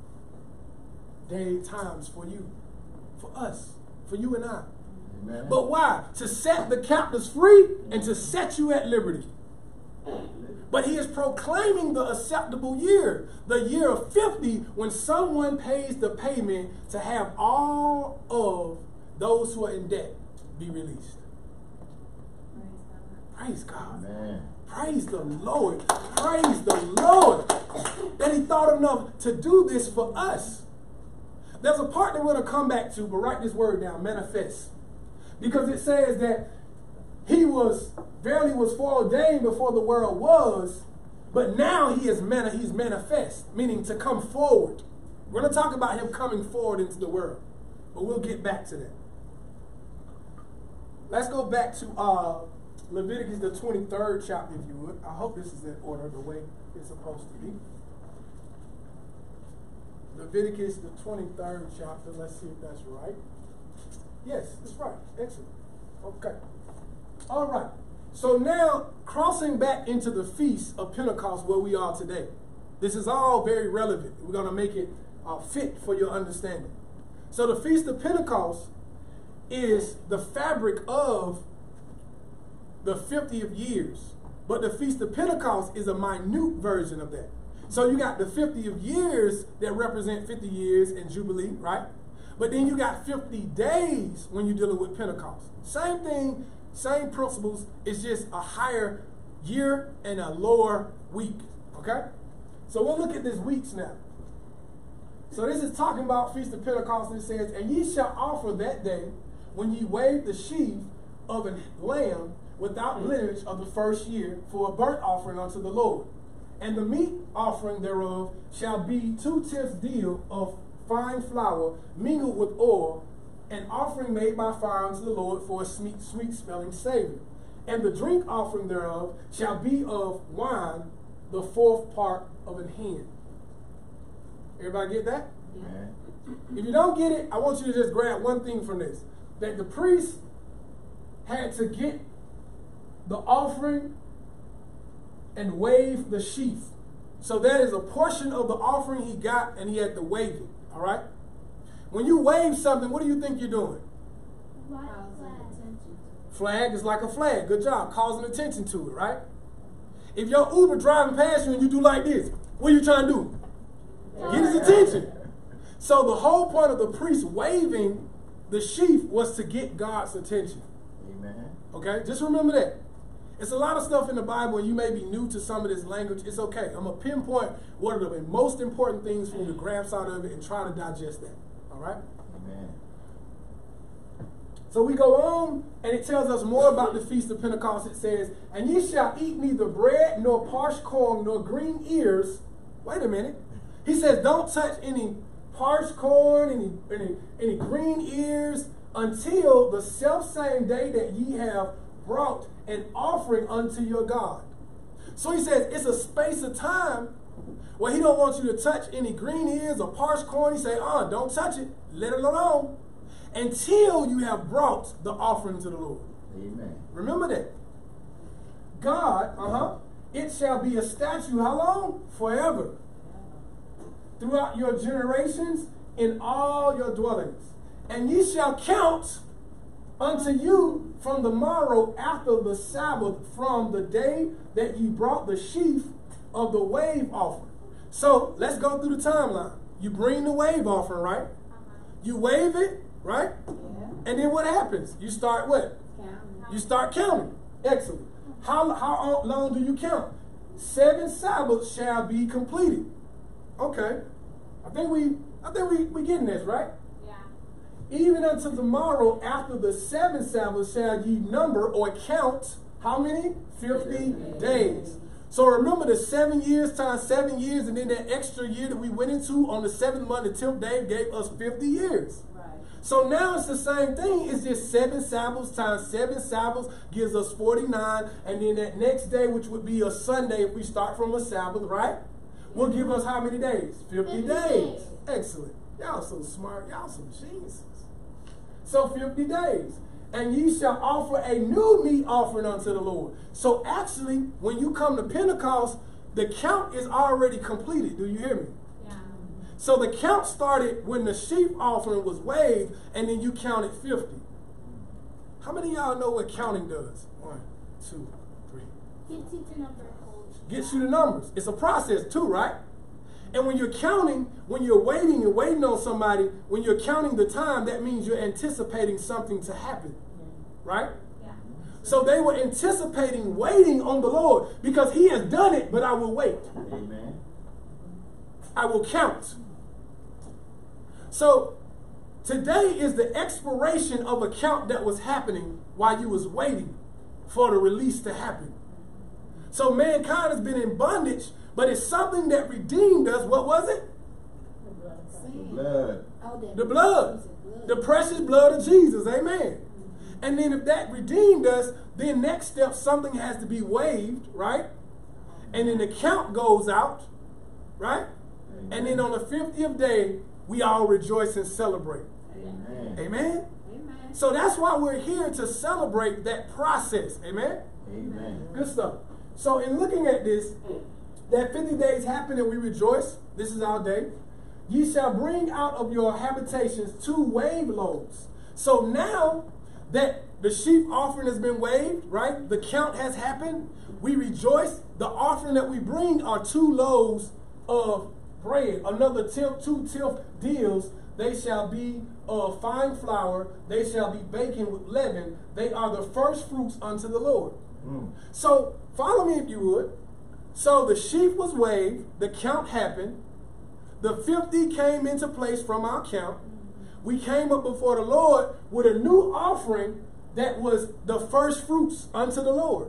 day times for you, for us, for you and I. Amen. But why? To set the captives free and to set you at liberty. But he is proclaiming the acceptable year, the year of fifty, when someone pays the payment to have all of those who are in debt be released. Praise God. Amen. Praise the Lord. Praise the Lord. That he thought enough to do this for us. There's a part that we're going to come back to, but write this word down, manifest. Because it says that he was, verily was foreordained before the world was, but now he is mani- he's manifest, meaning to come forward. We're going to talk about him coming forward into the world, but we'll get back to that. Let's go back to uh, Leviticus, the twenty-third chapter, if you would. I hope this is in order, the way it's supposed to be. Leviticus, the twenty-third chapter. Let's see if that's right. Yes, that's right. Excellent. Okay. All right. So now, crossing back into the Feast of Pentecost where we are today. This is all very relevant. We're going to make it uh, fit for your understanding. So the Feast of Pentecost is the fabric of the fiftieth years. But the Feast of Pentecost is a minute version of that. So you got the fiftieth years that represent fifty years in Jubilee, right? But then you got fifty days when you're dealing with Pentecost. Same thing, same principles. It's just a higher year and a lower week, okay? So we'll look at these weeks now. So this is talking about Feast of Pentecost, and it says, and ye shall offer that day when ye wave the sheaf of a lamb without blemish of the first year for a burnt offering unto the Lord. And the meat offering thereof shall be two-tenths deal of fine flour mingled with oil, an offering made by fire unto the Lord for a sweet, sweet smelling savor. And the drink offering thereof shall be of wine, the fourth part of an hin. Everybody get that? Amen. If you don't get it, I want you to just grab one thing from this. That the priest had to get the offering and wave the sheaf. So that is a portion of the offering he got, and he had to wave it. All right? When you wave something, what do you think you're doing? Flag. Flag is like a flag. Good job. Causing attention to it, right? If your Uber driving past you and you do like this, what are you trying to do? Get his attention. So the whole point of the priest waving the sheaf was to get God's attention. Amen. Okay? Just remember that. It's a lot of stuff in the Bible, and you may be new to some of this language. It's okay. I'm going to pinpoint what are the most important things for you to grasp out of it and try to digest that. All right? Amen. So we go on, and it tells us more about the Feast of Pentecost. It says, and ye shall eat neither bread, nor parched corn, nor green ears. Wait a minute. He says, don't touch any parched corn, any, any, any green ears, until the selfsame day that ye have brought an offering unto your God. So he says it's a space of time where he don't want you to touch any green ears or parched corn. He say, uh, don't touch it. Let it alone until you have brought the offering to the Lord. Amen. Remember that. God, uh-huh, it shall be a statute, how long? Forever. Throughout your generations in all your dwellings. And ye shall count unto you from the morrow after the Sabbath, from the day that ye brought the sheaf of the wave offering. So let's go through the timeline. You bring the wave offering, right? Uh-huh. You wave it, right? Yeah. And then what happens? You start what? Count. You start counting. Excellent. How, how long do you count? Seven Sabbaths shall be completed. Okay. I think we I think we we getting this, right? Even unto tomorrow, after the seventh Sabbath, shall ye number or count how many? Fifty days. So remember the seven years times seven years, and then that extra year that we went into on the seventh month, the tenth day, gave us fifty years. Right. So now it's the same thing. It's just seven Sabbaths times seven Sabbaths gives us forty-nine, and then that next day, which would be a Sunday if we start from a Sabbath, right? Will give us how many days? fifty days. Excellent. Y'all so smart. Y'all some geniuses. So fifty days. And ye shall offer a new meat offering unto the Lord. So actually, when you come to Pentecost, the count is already completed. Do you hear me? Yeah. So the count started when the sheep offering was waved, and then you counted fifty. How many of y'all know what counting does? One, two, three. Gets you to number. Gets you the numbers. It's a process too, right? And when you're counting, when you're waiting and waiting on somebody, when you're counting the time, that means you're anticipating something to happen, right? Yeah. So they were anticipating, waiting on the Lord, because he has done it, but I will wait. Amen. I will count. So today is the expiration of a count that was happening while you was waiting for the release to happen. So mankind has been in bondage, but it's something that redeemed us. What was it? The blood. The blood. The precious blood of Jesus. Amen. And then if that redeemed us, then next step, something has to be waived, right? And then the count goes out, right? And then on the fiftieth day, we all rejoice and celebrate. Amen. Amen? Amen. So that's why we're here, to celebrate that process. Amen? Amen. Good stuff. So in looking at this, that fifty days happen and we rejoice. This is our day. Ye shall bring out of your habitations two wave loaves. So now that the sheep offering has been waived, right? The count has happened. We rejoice. The offering that we bring are two loaves of bread. Another tip, two tip deals. They shall be of fine flour. They shall be baking with leaven. They are the first fruits unto the Lord. Mm. So follow me if you would. So the sheep was waived. The count happened. The fifty came into place from our count. We came up before the Lord with a new offering that was the first fruits unto the Lord.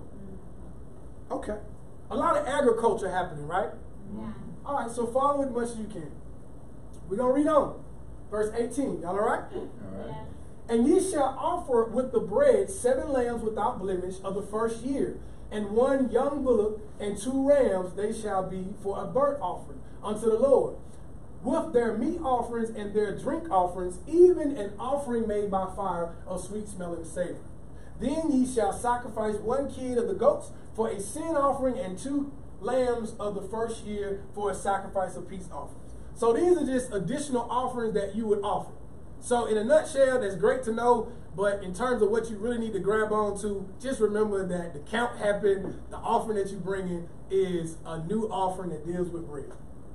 Okay. A lot of agriculture happening, right? Yeah. All right, so follow it as much as you can. We're going to read on. Verse eighteen. Y'all all right? All right. Yeah. And ye shall offer with the bread seven lambs without blemish of the first year, and one young bullock and two rams, they shall be for a burnt offering unto the Lord, with their meat offerings and their drink offerings, even an offering made by fire of sweet smelling savor. Then ye shall sacrifice one kid of the goats for a sin offering, and two lambs of the first year for a sacrifice of peace offerings. So these are just additional offerings that you would offer. So in a nutshell, that's great to know, but in terms of what you really need to grab on to, just remember that the count happened. The offering that you bring in is a new offering that deals with bread.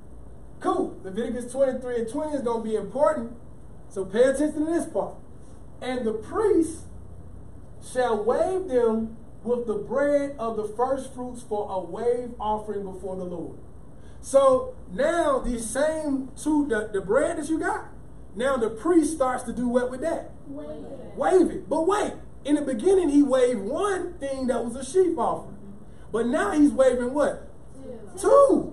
Cool. Leviticus twenty-three and twenty is going to be important, so pay attention to this part. And the priest shall wave them with the bread of the first fruits for a wave offering before the Lord. So now these same two, the, the bread that you got, now the priest starts to do what with that? Wave it. Wave it. But wait, in the beginning he waved one thing that was a sheep offering. But now he's waving what? Two. Two.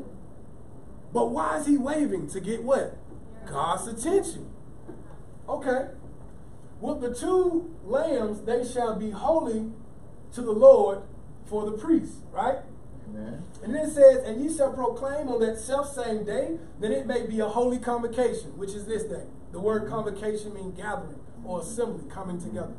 But why is he waving? To get what? God's attention. Okay. With the two lambs, they shall be holy to the Lord for the priest, right? Amen. And then it says, and ye shall proclaim on that self-same day that it may be a holy convocation, which is this day. The word convocation means gathering or assembly, coming together.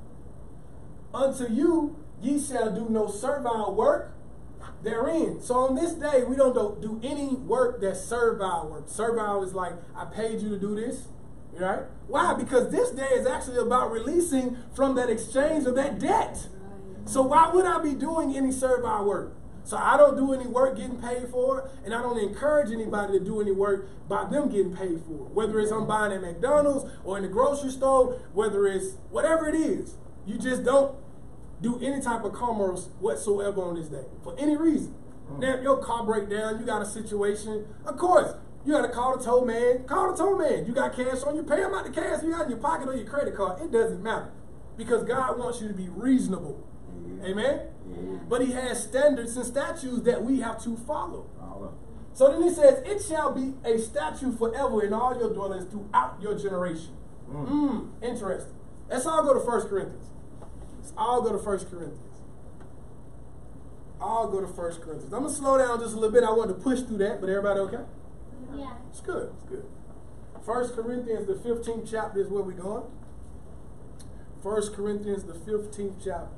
Unto you, ye shall do no servile work therein. So on this day, we don't do any work that's servile work. Servile is like, I paid you to do this, right? Why? Because this day is actually about releasing from that exchange of that debt. So why would I be doing any servile work? So I don't do any work getting paid for it, and I don't encourage anybody to do any work by them getting paid for it. Whether it's I'm buying at McDonald's or in the grocery store, whether it's whatever it is, you just don't do any type of commerce whatsoever on this day for any reason. Mm. Now, if your car break down, you got a situation, of course, you got to call the tow man. Call the tow man. You got cash on you, pay him out the cash you got in your pocket or your credit card. It doesn't matter because God wants you to be reasonable. Yeah. Amen? Yeah. But he has standards and statutes that we have to follow. follow. So then he says, it shall be a statute forever in all your dwellings throughout your generation. Mm. Mm, interesting. Let's all go to First Corinthians. Let's all go to First Corinthians. I'll go to First Corinthians. I'm going to slow down just a little bit. I want to push through that, but everybody okay? Yeah. It's good. It's good. First Corinthians, the fifteenth chapter is where we're going. First Corinthians, the fifteenth chapter.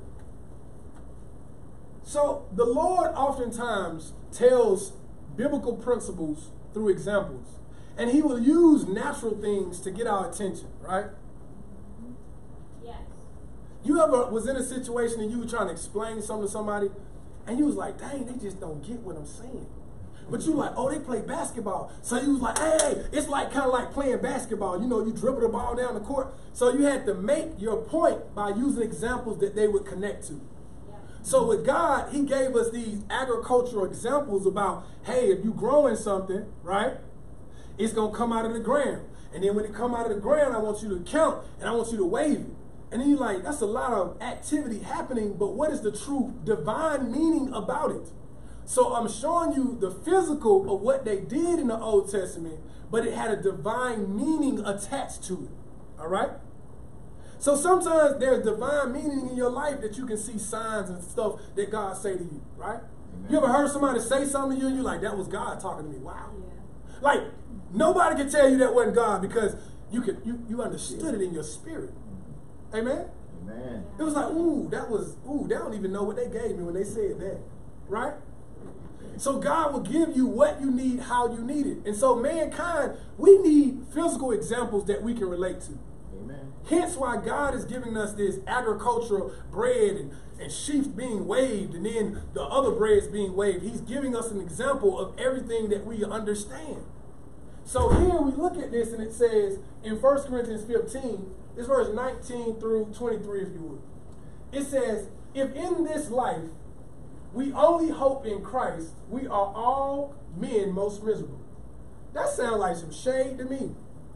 So the Lord oftentimes tells biblical principles through examples. And he will use natural things to get our attention, right? Yes. You ever was in a situation and you were trying to explain something to somebody and you was like, dang, they just don't get what I'm saying. But you like, oh, they play basketball. So you was like, hey, it's like kind of like playing basketball. You know, you dribble the ball down the court. So you had to make your point by using examples that they would connect to. Yeah. So with God, he gave us these agricultural examples about, hey, if you growing something, right, it's going to come out of the ground. And then when it come out of the ground, I want you to count and I want you to wave it. And then you're like, that's a lot of activity happening, but what is the true divine meaning about it? So I'm showing you the physical of what they did in the Old Testament, but it had a divine meaning attached to it. All right? So sometimes there's divine meaning in your life that you can see signs and stuff that God say to you, right? Amen. You ever heard somebody say something to you and you're like, that was God talking to me. Wow. Yeah. Like, nobody can tell you that wasn't God because you could you, you understood it in your spirit. Amen? Amen. It was like, ooh, that was, ooh, they don't even know what they gave me when they said that. Right? So God will give you what you need, how you need it. And so mankind, we need physical examples that we can relate to. Amen. Hence why God is giving us this agricultural bread and, and sheaves being waved and then the other breads being waved. He's giving us an example of everything that we understand. So here we look at this and it says in First Corinthians fifteen, this verse nineteen through twenty-three if you would. It says, if in this life we only hope in Christ, we are all men most miserable. That sounds like some shade to me.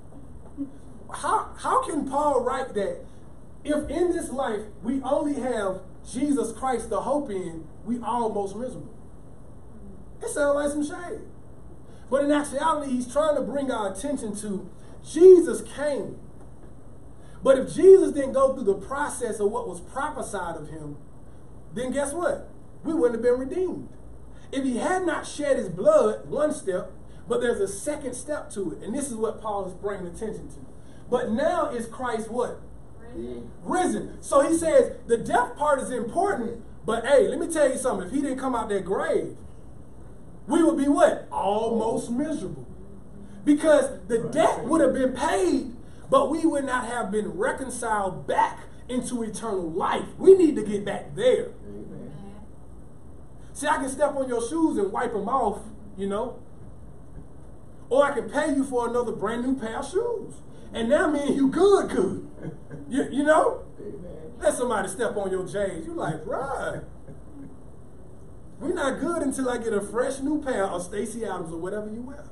How, how can Paul write that if in this life we only have Jesus Christ to hope in, we all most miserable? It sounds like some shade. But in actuality, he's trying to bring our attention to Jesus came. But if Jesus didn't go through the process of what was prophesied of him, then guess what? We wouldn't have been redeemed. If he had not shed his blood, one step, but there's a second step to it. And this is what Paul is bringing attention to. But now is Christ what? Risen. Risen. So he says the death part is important, but hey, let me tell you something. If he didn't come out that grave, we would be what? Almost miserable. Because the debt would have been paid, but we would not have been reconciled back into eternal life. We need to get back there. Amen. See, I can step on your shoes and wipe them off, you know. Or I can pay you for another brand new pair of shoes. And now me and you good, good. You, you know? Amen. Let somebody step on your J's. You're like, right. We're not good until I get a fresh new pair of Stacey Adams or whatever you wear.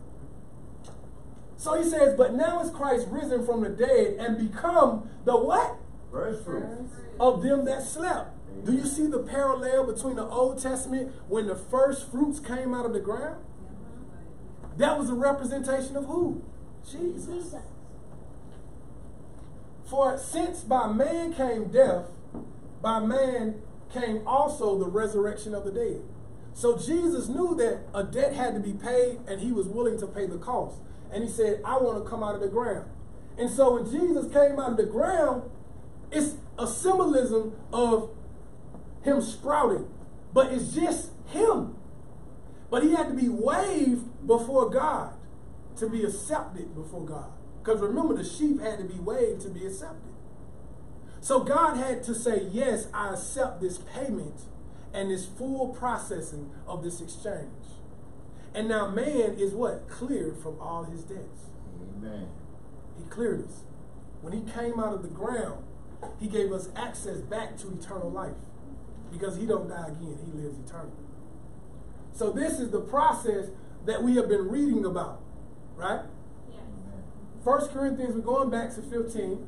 So he says, but now is Christ risen from the dead and become the what? First fruits of them that slept. Amen. Do you see the parallel between the Old Testament when the first fruits came out of the ground? That was a representation of who? Jesus. For since by man came death, by man came also the resurrection of the dead. So Jesus knew that a debt had to be paid and he was willing to pay the cost. And he said, I want to come out of the ground. And so when Jesus came out of the ground, it's a symbolism of him sprouting. But it's just him. But he had to be waved before God to be accepted before God. Because remember, the sheep had to be waved to be accepted. So God had to say, yes, I accept this payment and this full processing of this exchange. And now man is what? Cleared from all his debts. Amen. He cleared us. When he came out of the ground, he gave us access back to eternal life. Because he don't die again, he lives eternally. So this is the process that we have been reading about, right? Yes. First Corinthians, we're going back to fifteen.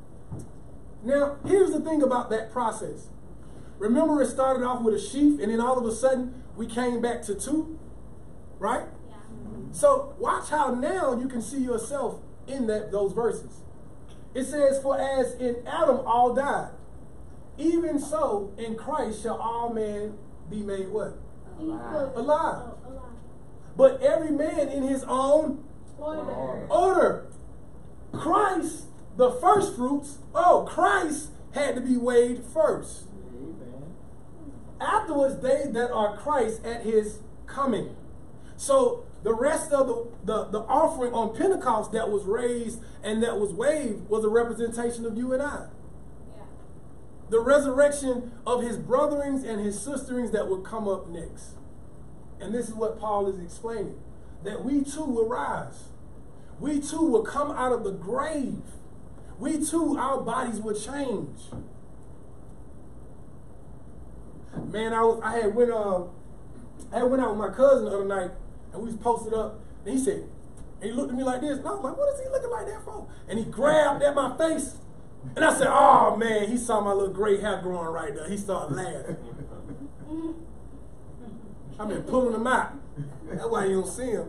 Now, here's the thing about that process. Remember, it started off with a sheaf, and then all of a sudden, we came back to two, right? Yeah. So watch how now you can see yourself in that those verses. It says, for as in Adam all died, even so in Christ shall all men be made what? Alive. Alive. Oh, alive. But every man in his own Order. order. Christ, the first fruits, oh, Christ had to be weighed first. Amen. Afterwards, they that are Christ at his coming. So the rest of the, the, the offering on Pentecost that was raised and that was waved was a representation of you and I. Yeah. The resurrection of his brotherings and his sisterings that would come up next. And this is what Paul is explaining. That we too will rise. We too will come out of the grave. We too, our bodies will change. Man, I was I had went uh I had went out with my cousin the other night and we was posted up and he said, and he looked at me like this, and I was like, what is he looking like that for? And he grabbed at my face and I said, oh man, he saw my little gray hair growing right there. He started laughing. I've been pulling him out. That's why you don't see him.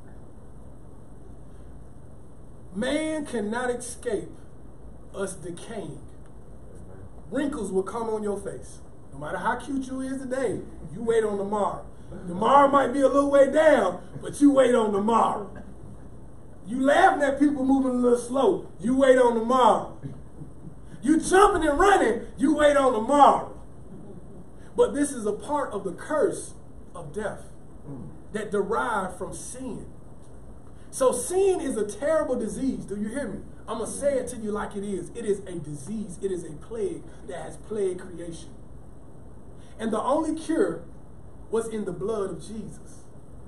Man cannot escape us decaying. Wrinkles will come on your face. No matter how cute you is today, you wait on tomorrow. Tomorrow might be a little way down, but you wait on tomorrow. You laughing at people moving a little slow, you wait on tomorrow. You jumping and running, you wait on tomorrow. But this is a part of the curse of death that derived from sin. So sin is a terrible disease. Do you hear me? I'm going to say it to you like it is. It is a disease. It is a plague that has plagued creation. And the only cure was in the blood of Jesus.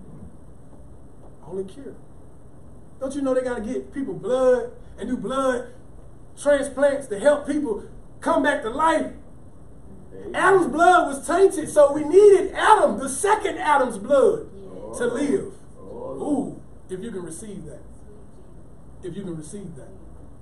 Only cure. Don't you know they got to get people blood and do blood transplants to help people come back to life? Adam's blood was tainted, so we needed Adam, the second Adam's blood, oh, to live. Oh, Ooh, if you can receive that. If you can receive that.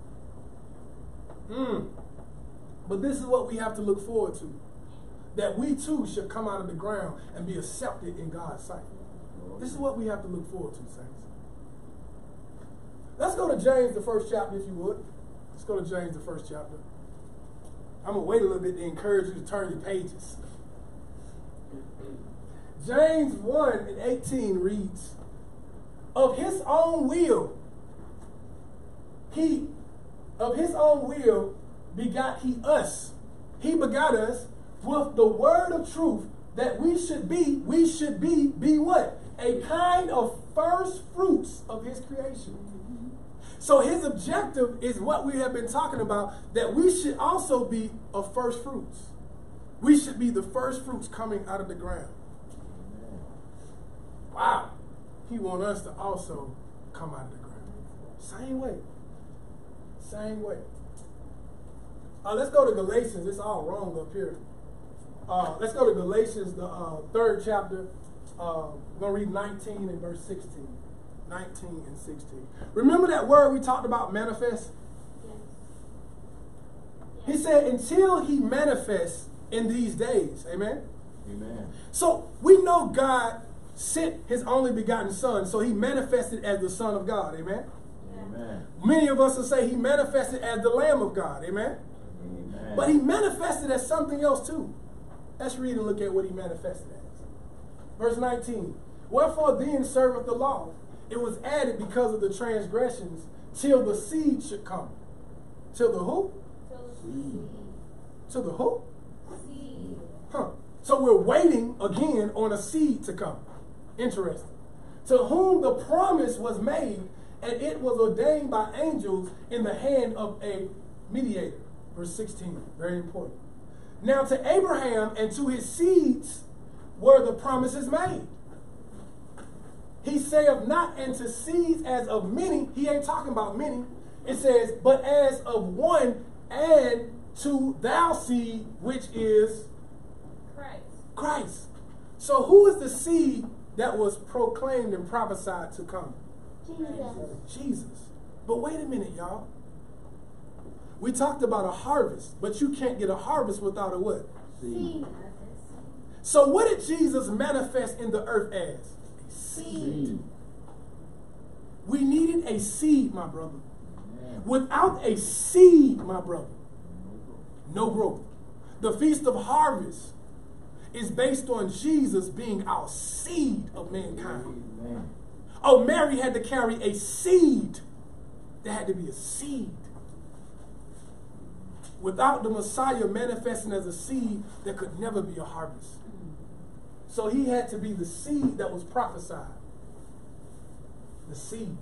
Mm. But this is what we have to look forward to. That we too should come out of the ground and be accepted in God's sight. This is what we have to look forward to, saints. Let's go to James, the first chapter, if you would. Let's go to James, the first chapter. I'm going to wait a little bit to encourage you to turn your pages. James one and eighteen reads, of his own will, he, of his own will begot he us. He begot us with the word of truth that we should be, we should be, be what? A kind of first fruits of his creation. So his objective is what we have been talking about, that we should also be of first fruits. We should be the first fruits coming out of the ground. Wow. He wants us to also come out of the ground. Same way. Same way. Uh, let's go to Galatians. It's all wrong up here. Uh, let's go to Galatians, the uh, third chapter. Uh, we're going to read nineteen and verse sixteen. nineteen and sixteen. Remember that word we talked about, manifest? Yes. He said, until he manifests in these days. Amen? Amen. So we know God sent his only begotten son, so he manifested as the Son of God. Amen? Amen. Many of us will say he manifested as the Lamb of God. Amen? Amen. But he manifested as something else too. Let's read and look at what he manifested as. Verse nineteen. Wherefore then serveth the law? It was added because of the transgressions, till the seed should come. Till the who? Till the seed. Till the who? Seed. Huh. So we're waiting again on a seed to come. Interesting. To whom the promise was made, and it was ordained by angels in the hand of a mediator. Verse sixteen, very important. Now to Abraham and to his seeds were the promises made. He saith not, and to seeds as of many. He ain't talking about many. It says, but as of one, and to thou seed, which is Christ. Christ. So who is the seed that was proclaimed and prophesied to come? Jesus. Jesus. But wait a minute, y'all. We talked about a harvest, but you can't get a harvest without a what? Seed. So what did Jesus manifest in the earth as? Seed. We needed a seed, my brother. Without a seed, my brother, no growth. The Feast of Harvest is based on Jesus being our seed of mankind. Amen. Oh, Mary had to carry a seed. There had to be a seed. Without the Messiah manifesting as a seed, there could never be a harvest. So he had to be the seed that was prophesied. The seed.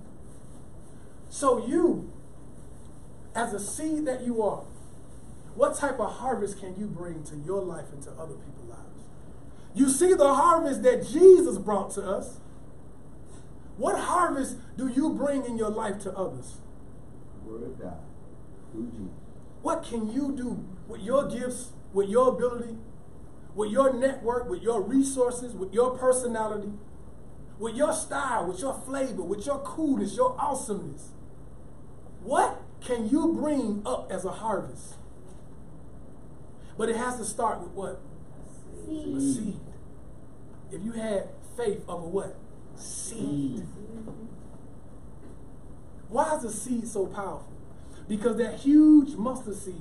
So you, as a seed that you are, what type of harvest can you bring to your life and to other people's lives? You see the harvest that Jesus brought to us. What harvest do you bring in your life to others? Word of God. Through Jesus. What can you do with your gifts, with your ability, with your network, with your resources, with your personality, with your style, with your flavor, with your coolness, your awesomeness. What can you bring up as a harvest? But it has to start with what? Seed. A seed. If you had faith of a what? Seed. Why is a seed so powerful? Because that huge mustard seed,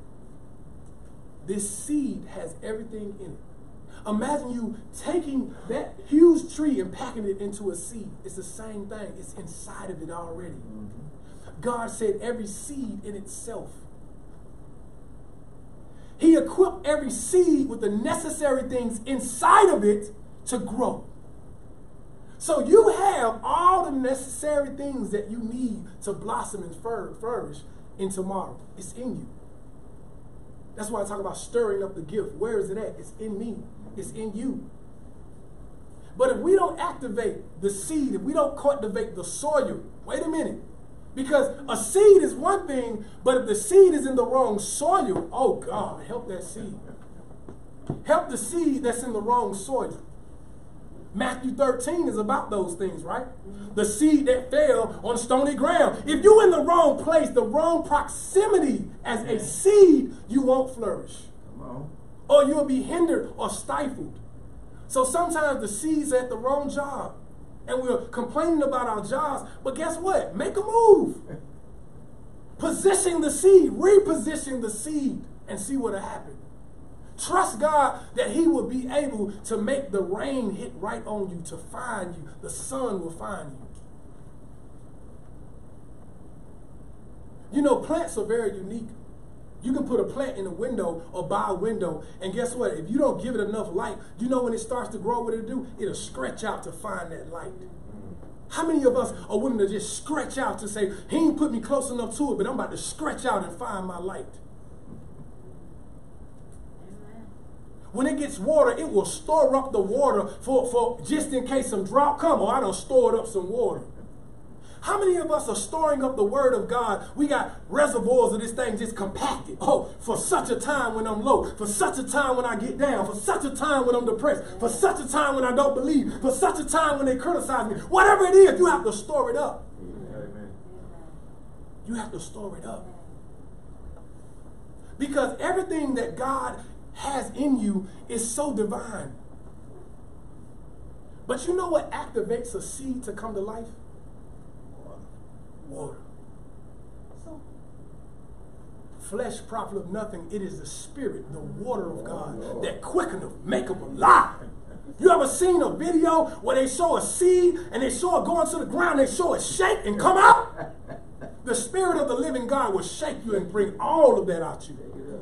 this seed has everything in it. Imagine you taking that huge tree and packing it into a seed. It's the same thing. It's inside of it already. Mm-hmm. God said every seed in itself. He equipped every seed with the necessary things inside of it to grow. So you have all the necessary things that you need to blossom and flourish in tomorrow. It's in you. That's why I talk about stirring up the gift. Where is it at? It's in me. It's in you. But if we don't activate the seed, if we don't cultivate the soil, wait a minute. Because a seed is one thing, but if the seed is in the wrong soil, oh God, help that seed. Help the seed that's in the wrong soil. Matthew thirteen is about those things, right? The seed that fell on stony ground. If you're in the wrong place, the wrong proximity as a seed, you won't flourish. Come on. Or you'll be hindered or stifled. So sometimes the seed's at the wrong job. And we're complaining about our jobs. But guess what? Make a move. Position the seed. Reposition the seed. And see what'll happen. Trust God that he will be able to make the rain hit right on you, to find you. The sun will find you. You know, plants are very unique. You can put a plant in a window or by a window, and guess what? If you don't give it enough light, you know when it starts to grow, what it'll do? It'll stretch out to find that light. How many of us are willing to just stretch out to say, he ain't put me close enough to it, but I'm about to stretch out and find my light? When it gets water, it will store up the water for, for just in case some drought come. Or I done stored up some water. How many of us are storing up the word of God? We got reservoirs of this thing just compacted. Oh, for such a time when I'm low. For such a time when I get down. For such a time when I'm depressed. For such a time when I don't believe. For such a time when they criticize me. Whatever it is, you have to store it up. Amen. You have to store it up. Because everything that God has in you is so divine. But you know what activates a seed to come to life? Water. Flesh profiteth nothing. It is the spirit, the water of God, that quickeneth, maketh alive. You ever seen a video where they show a seed and they show it going to the ground, they show it shake and come out? The spirit of the living God will shake you and bring all of that out you.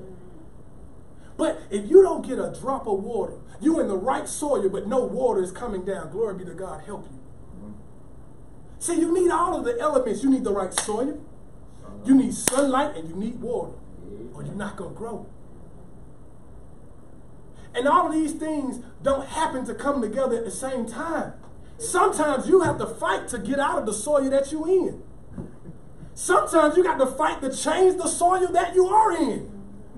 But if you don't get a drop of water, you're in the right soil, but no water is coming down. Glory be to God, help you. See, you need all of the elements. You need the right soil, you need sunlight, and you need water, or you're not going to grow. And all of these things don't happen to come together at the same time. Sometimes you have to fight to get out of the soil that you're in. Sometimes you got to fight to change the soil that you are in.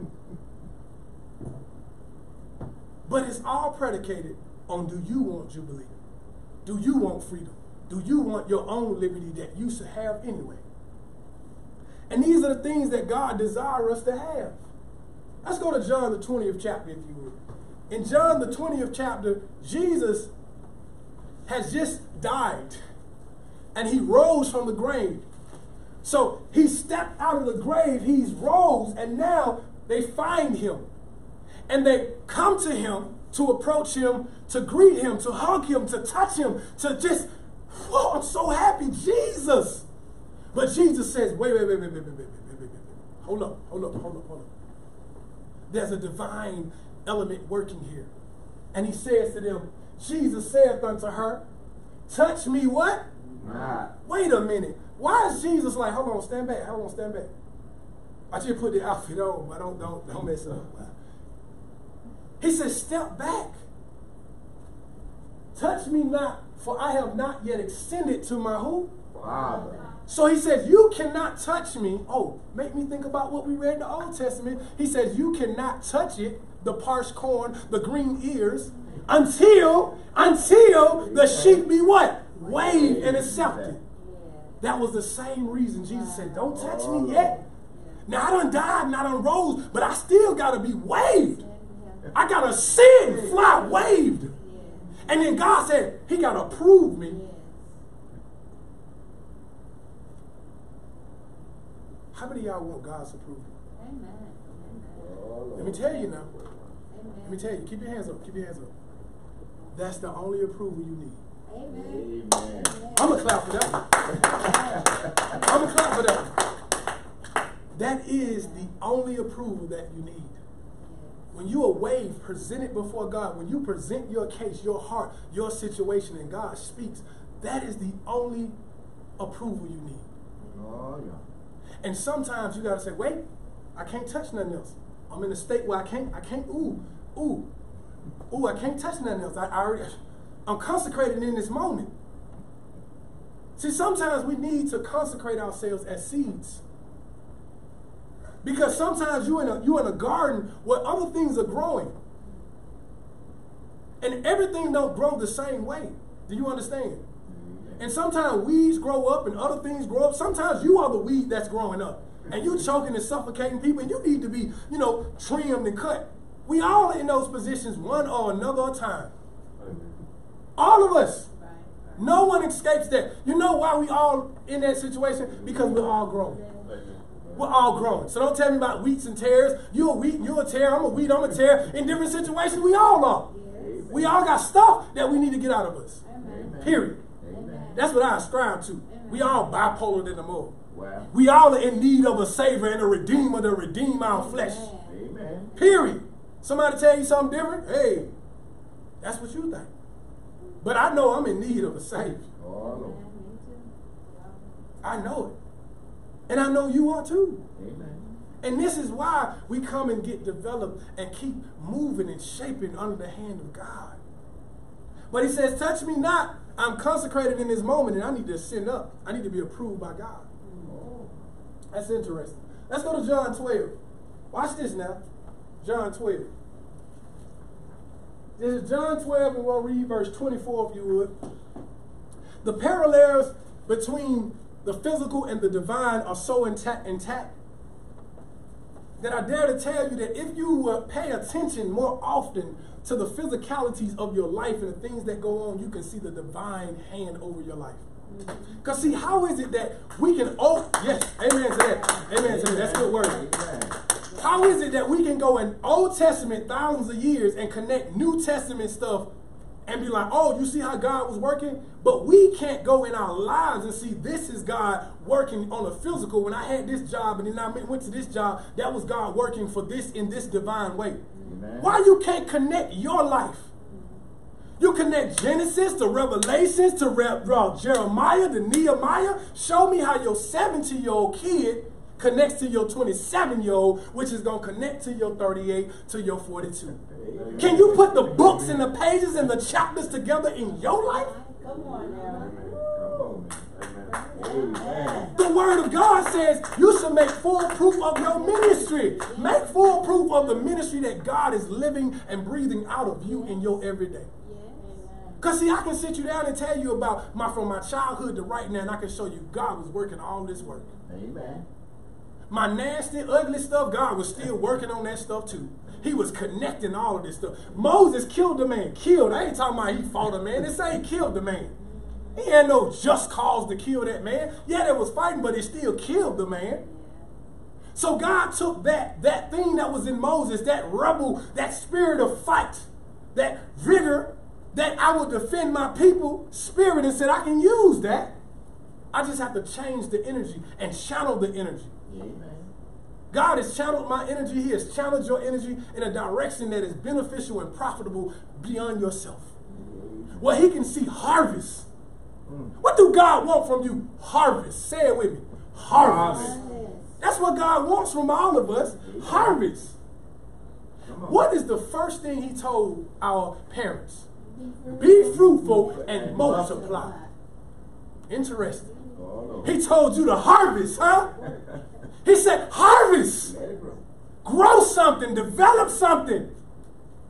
But it's all predicated on, do you want Jubilee? Do you want freedom? Do you want your own liberty that you should have anyway? And these are the things that God desires us to have. Let's go to John the twentieth chapter, if you would. In John the twentieth chapter, Jesus has just died. And he rose from the grave. So he stepped out of the grave, he's rose, and now they find him. And they come to him to approach him, to greet him, to hug him, to touch him, to just, oh, I'm so happy, Jesus. But Jesus says, wait, wait, wait, wait, wait, wait, wait, wait, wait, wait. Hold up, hold up, hold up, hold up. There's a divine element working here. And he says to them, Jesus saith unto her, touch me what? Nah. Wait a minute. Why is Jesus like, hold on, stand back, hold on, stand back. I just put the outfit on, but don't, don't, don't mess up. He says, step back. Touch me not, for I have not yet extended to my who? Father. So he says, you cannot touch me. Oh, make me think about what we read in the Old Testament. He says, you cannot touch it the parched corn, the green ears, until, until the sheep be what? Waved and accepted. That was the same reason Jesus said, don't touch me yet. Now I done died and I done rose, but I still got to be waved. I got to sin, fly waved. And then God said, he got to prove me. How many of y'all want God's approval? Let me tell you now. Let me tell you. Keep your hands up. Keep your hands up. That's the only approval you need. Amen. I'm going to clap for that one. I'm going to clap for that one. That is the only approval that you need. When you are waved, presented before God, when you present your case, your heart, your situation, and God speaks, that is the only approval you need. Oh, yeah. And sometimes you got to say, wait, I can't touch nothing else. I'm in a state where I can't, I can't, ooh, ooh, ooh, I can't touch nothing else. I, I already, I'm consecrated in this moment. See, sometimes we need to consecrate ourselves as seeds. Because sometimes you're in a, you're in a garden where other things are growing. And everything don't grow the same way. Do you understand? And sometimes weeds grow up and other things grow up. Sometimes you are the weed that's growing up. And you choking and suffocating people, and you need to be, you know, trimmed and cut. We all in those positions one or another time. All of us. No one escapes that. You know why we all in that situation? Because we're all growing. We're all growing. So don't tell me about wheats and tares. You're a wheat, you're a tare, I'm a wheat, I'm a tare. In different situations, we all are. We all got stuff that we need to get out of us. Period. That's what I ascribe to. We all bipolar in the mold. Wow. We all are in need of a savior and a redeemer to redeem our flesh. Amen. Period. Somebody tell you something different? Hey, that's what you think. But I know I'm in need of a savior. Oh, I know it. And I know you are too. amen. And this is why we come and get developed and keep moving and shaping under the hand of God. But he says, touch me not. I'm consecrated in this moment and I need to ascend up. I need to be approved by God. Oh. That's interesting. Let's go to John twelve. Watch this now. John twelve. This is John twelve, and we'll read verse twenty-four if you would. The parallels between the physical and the divine are so intact, intact that I dare to tell you that if you uh, pay attention more often to the physicalities of your life and the things that go on, you can see the divine hand over your life. Because see, how is it that we can, oh, yes, amen to that. Amen to that. That's good word. Amen. How is it that we can go in Old Testament thousands of years and connect New Testament stuff and be like, oh, you see how God was working? But we can't go in our lives and see this is God working on a physical. When I had this job and then I went to this job, that was God working for this in this divine way. Amen. Why you can't connect your life? You connect Genesis to Revelations to Re uh, Jeremiah to Nehemiah. Show me how your seventy-year-old kid connects to your twenty-seven-year-old, which is going to connect to your thirty-eight, to your forty-two. Amen. Can you put the books and the pages and the chapters together in your life? Come on now. Amen. The word of God says you should make full proof of your ministry. Make full proof of the ministry that God is living and breathing out of you in your everyday. Because see, I can sit you down and tell you about my from my childhood to right now, and I can show you God was working all this work. Amen. My nasty, ugly stuff, God was still working on that stuff too. He was connecting all of this stuff. Moses killed the man. Killed. I ain't talking about he fought a man. It say he killed the man. He had no just cause to kill that man. Yeah, they was fighting, but he still killed the man. So God took that, that thing that was in Moses, that rebel, that spirit of fight, that vigor, that I will defend my people spirit, and said, I can use that. I just have to change the energy and channel the energy. Amen. God has channeled my energy. He has channeled your energy in a direction that is beneficial and profitable beyond yourself. Where he can see harvest. Mm. What do God want from you? Harvest. Say it with me. Harvest. Harvest. That's what God wants from all of us. Harvest. What is the first thing he told our parents? Be fruitful and multiply. Interesting. He told you to harvest, huh? He said, harvest. Grow something, develop something.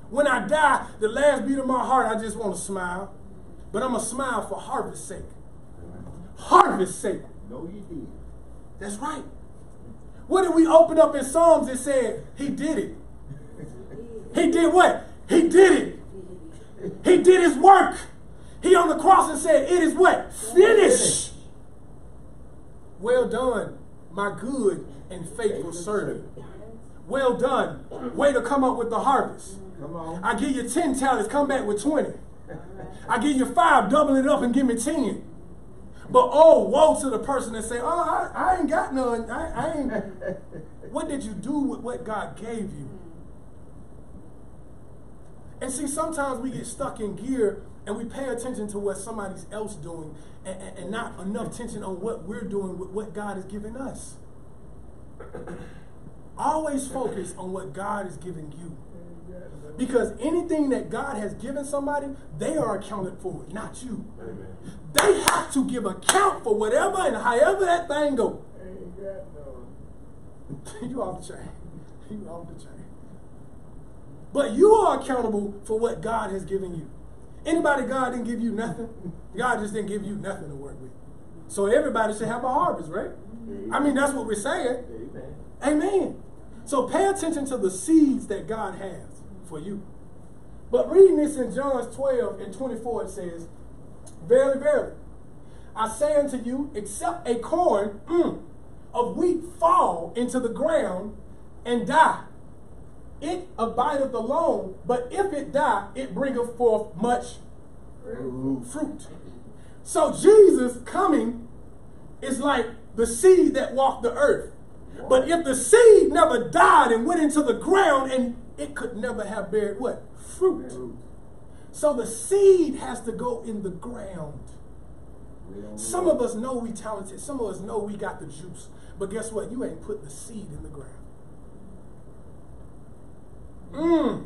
When I die, the last beat of my heart, I just want to smile. But I'm going to smile for harvest's sake. Harvest's sake. No, you did. That's right. What did we open up in Psalms? It said, he did it. He did what? He did it. He did his work. He on the cross and said, it is what? Finished. Well done, my good and faithful servant. Well done. Way to come up with the harvest. Come on. I give you ten talents, come back with twenty. I give you five, double it up and give me ten. But oh, woe to the person that say, oh, I, I ain't got none. I, I ain't. What did you do with what God gave you? And see, sometimes we get stuck in gear and we pay attention to what somebody's else doing and, and, and not enough attention on what we're doing with what God has given us. Always focus on what God is giving you. Because anything that God has given somebody, they are accounted for, not you. Amen. They have to give account for whatever and however that thing go. You off the chain. You off the chain. But you are accountable for what God has given you. Anybody God didn't give you nothing? God just didn't give you nothing to work with. So everybody should have a harvest, right? Amen. I mean, that's what we're saying. Amen. Amen. So pay attention to the seeds that God has for you. But reading this in John twelve and twenty-four, it says, verily, verily, I say unto you, except a corn mm, of wheat fall into the ground and die, it abideth alone, but if it die, it bringeth forth much fruit. So Jesus coming is like the seed that walked the earth. But if the seed never died and went into the ground, and it could never have bared what? Fruit. So the seed has to go in the ground. Some of us know we talented. Some of us know we got the juice. But guess what? You ain't put the seed in the ground. Mm.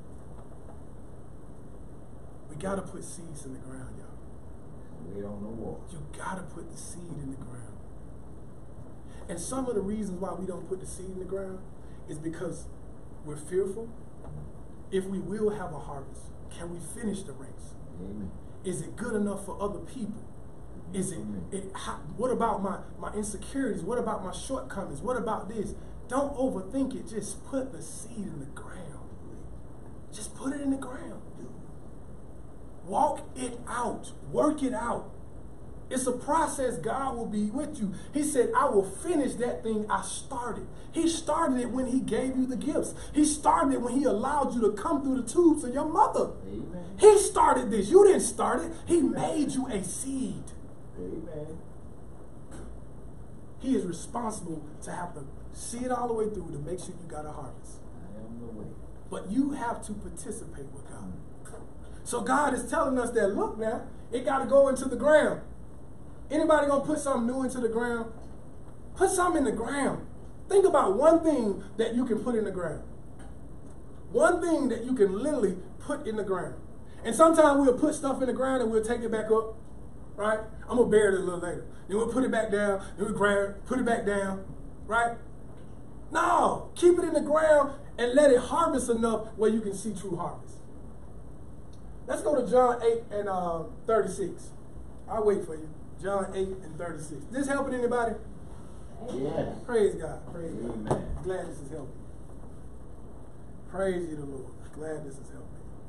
We got to put seeds in the ground, y'all. We don't know what. You got to put the seed in the ground. And some of the reasons why we don't put the seed in the ground is because we're fearful. If we will have a harvest, can we finish the race? Amen. Is it good enough for other people? Is it, it how, what about my, my insecurities? What about my shortcomings? What about this? Don't overthink it. Just put the seed in the ground. Just put it in the ground. Walk it out. Work it out. It's a process. God will be with you. He said, I will finish that thing I started. He started it when he gave you the gifts. He started it when he allowed you to come through the tubes of your mother. Amen. He started this. You didn't start it. He made you a seed. Amen. He is responsible to have to see it all the way through to make sure you got a harvest. I am the way. But you have to participate with God. So God is telling us that, look now, it got to go into the ground. Anybody gonna put something new into the ground? Put something in the ground. Think about one thing that you can put in the ground. One thing that you can literally put in the ground. And sometimes we'll put stuff in the ground and we'll take it back up, right? I'm gonna bury it a little later. Then we'll put it back down, then we'll grab it, put it back down, right? No, keep it in the ground and let it harvest enough where you can see true harvest. Let's go to John eight and uh, thirty-six. I'll wait for you. John eight and thirty-six. This helping anybody? Yes. Praise God. Praise Amen. God. Glad this is helping. Praise you, the Lord. Glad this is helping.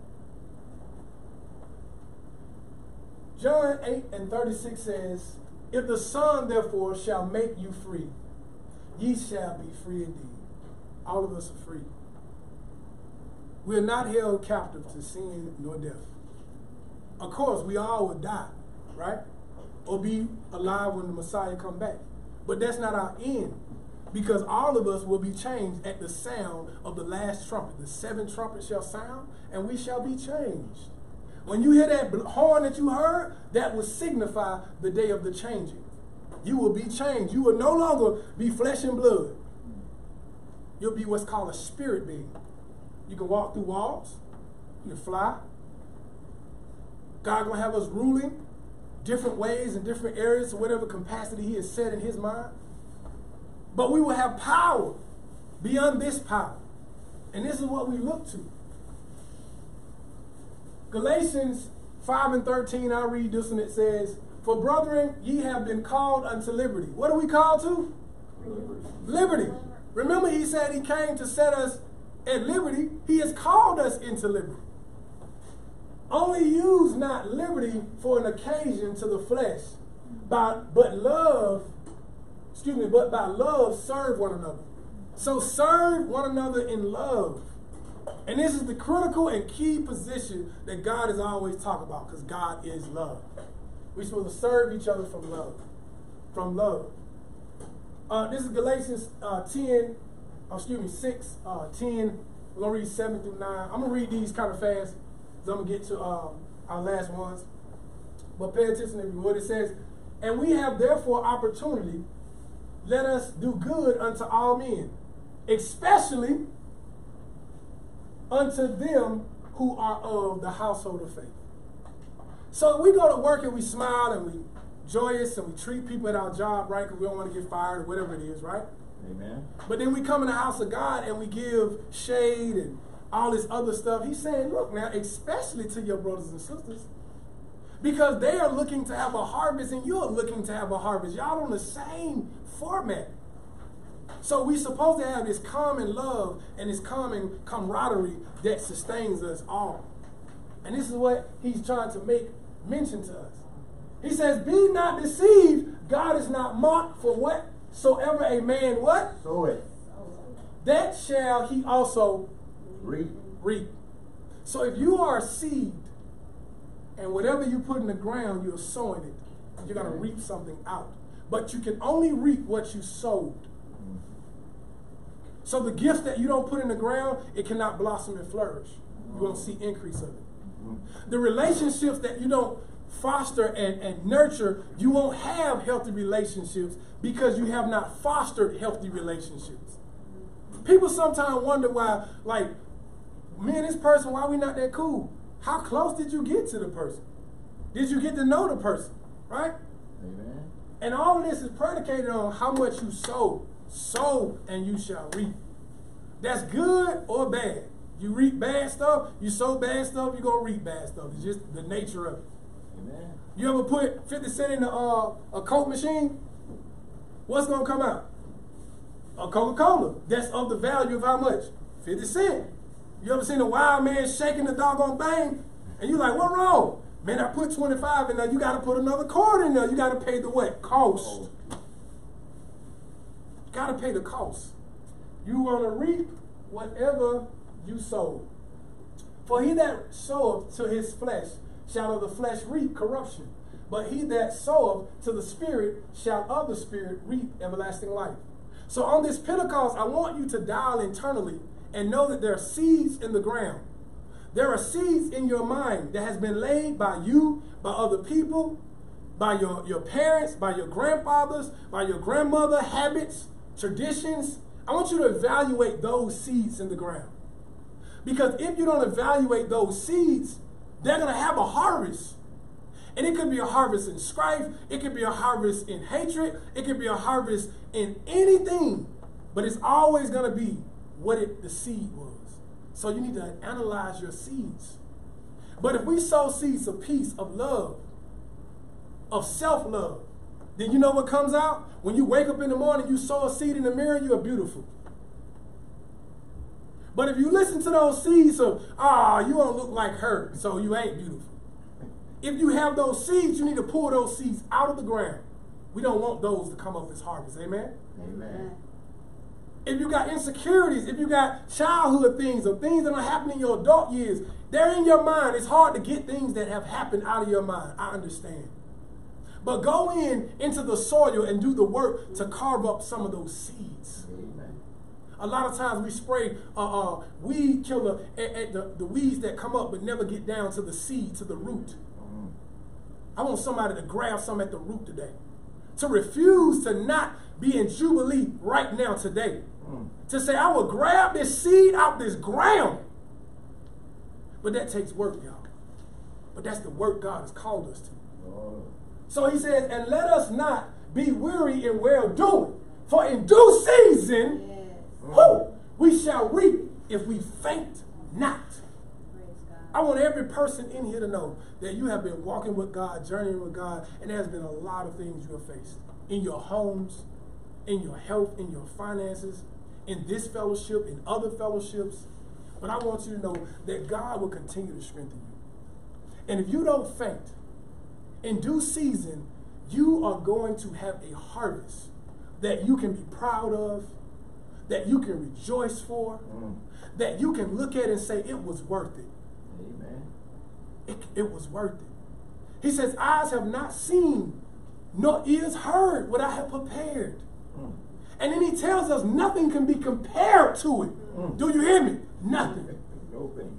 John eight and thirty-six says, if the Son therefore shall make you free, ye shall be free indeed. All of us are free. We are not held captive to sin nor death. Of course, we all would die, right? Or be alive when the Messiah come back. But that's not our end. Because all of us will be changed at the sound of the last trumpet. The seven trumpets shall sound, and we shall be changed. When you hear that horn that you heard, that will signify the day of the changing. You will be changed. You will no longer be flesh and blood. You'll be what's called a spirit being. You can walk through walls. You can fly. God gonna have us ruling different ways in different areas, whatever capacity he has set in his mind. But we will have power beyond this power. And this is what we look to. Galatians five and thirteen, I'll read this one. It says, for brethren, ye have been called unto liberty. What are we called to? Liberty. Liberty. Remember, he said he came to set us at liberty. He has called us into liberty. Only use not liberty for an occasion to the flesh, by, but love, excuse me, but by love serve one another. So serve one another in love. And this is the critical and key position that God is always talking about, because God is love. We're supposed to serve each other from love. From love. Uh, this is Galatians uh, ten, oh, excuse me, six, uh, ten. We're going to read seven through nine. I'm going to read these kind of fast, because I'm going to get to um, our last ones. But pay attention to what it says. And we have therefore opportunity, let us do good unto all men, especially unto them who are of the household of faith. So we go to work and we smile and we joyous and we treat people at our job, right? Because we don't want to get fired or whatever it is, right? Amen. But then we come in the house of God and we give shade and all this other stuff. He's saying, look now, especially to your brothers and sisters, because they are looking to have a harvest and you're looking to have a harvest. Y'all on the same format. So we're supposed to have this common love and this common camaraderie that sustains us all. And this is what he's trying to make mention to us. He says, be not deceived. God is not mocked, for whatsoever a man what? Sow it. That shall he also reap. reap. So if you are a seed, and whatever you put in the ground, you're sowing it, you're going to reap something out. But you can only reap what you sowed. So the gifts that you don't put in the ground, it cannot blossom and flourish. You won't see increase of it. The relationships that you don't foster and, and nurture, you won't have healthy relationships because you have not fostered healthy relationships. People sometimes wonder why, like, me and this person, why we not that cool? How close did you get to the person? Did you get to know the person, right? Amen. And all of this is predicated on how much you sow. Sow and you shall reap. That's good or bad. You reap bad stuff, you sow bad stuff, you're going to reap bad stuff. It's just the nature of it. Amen. You ever put fifty cent in a, uh, a Coke machine? What's going to come out? A Coca-Cola. That's of the value of how much? fifty cent. You ever seen a wild man shaking the doggone thing? And you're like, what wrong? Man, I put twenty-five in there. You got to put another quarter in there. You got to pay the what? Cost. You got to pay the cost. You want to reap whatever you sow. For he that soweth to his flesh shall of the flesh reap corruption. But he that soweth to the Spirit shall of the Spirit reap everlasting life. So on this Pentecost, I want you to dial internally and know that there are seeds in the ground. There are seeds in your mind that has been laid by you, by other people, by your, your parents, by your grandfathers, by your grandmother, habits, traditions. I want you to evaluate those seeds in the ground. Because if you don't evaluate those seeds, they're going to have a harvest. And it could be a harvest in strife. It could be a harvest in hatred. It could be a harvest in anything. But it's always going to be what it, the seed was. So you need to analyze your seeds. But if we sow seeds of peace, of love, of self-love, then you know what comes out? When you wake up in the morning, you sow a seed in the mirror, you are beautiful. But if you listen to those seeds of, ah, oh, you don't look like her, so you ain't beautiful. If you have those seeds, you need to pull those seeds out of the ground. We don't want those to come up as harvest. Amen? Amen. If you got insecurities, if you got childhood things or things that are happening in your adult years, they're in your mind. It's hard to get things that have happened out of your mind. I understand. But go in into the soil and do the work to carve up some of those seeds. Amen. A lot of times we spray uh, uh, weed killer at, at the, the weeds that come up but never get down to the seed, to the root. Mm. I want somebody to grab some at the root today. To refuse to not be in Jubilee right now today. Mm. To say, I will grab this seed out this ground. But that takes work, y'all. But that's the work God has called us to. Oh. So he says, and let us not be weary in well-doing. For in due season, yes. whoo, we shall reap if we faint not. I want every person in here to know that you have been walking with God, journeying with God, and there's been a lot of things you have faced in your homes, in your health, in your finances, in this fellowship, in other fellowships. But I want you to know that God will continue to strengthen you. And if you don't faint, in due season, you are going to have a harvest that you can be proud of, that you can rejoice for, mm. that you can look at and say, it was worth it. Amen. It, it was worth it. He says, eyes have not seen, nor ears heard what I have prepared. Mm. And then he tells us nothing can be compared to it. Mm. Do you hear me? Nothing. No thing.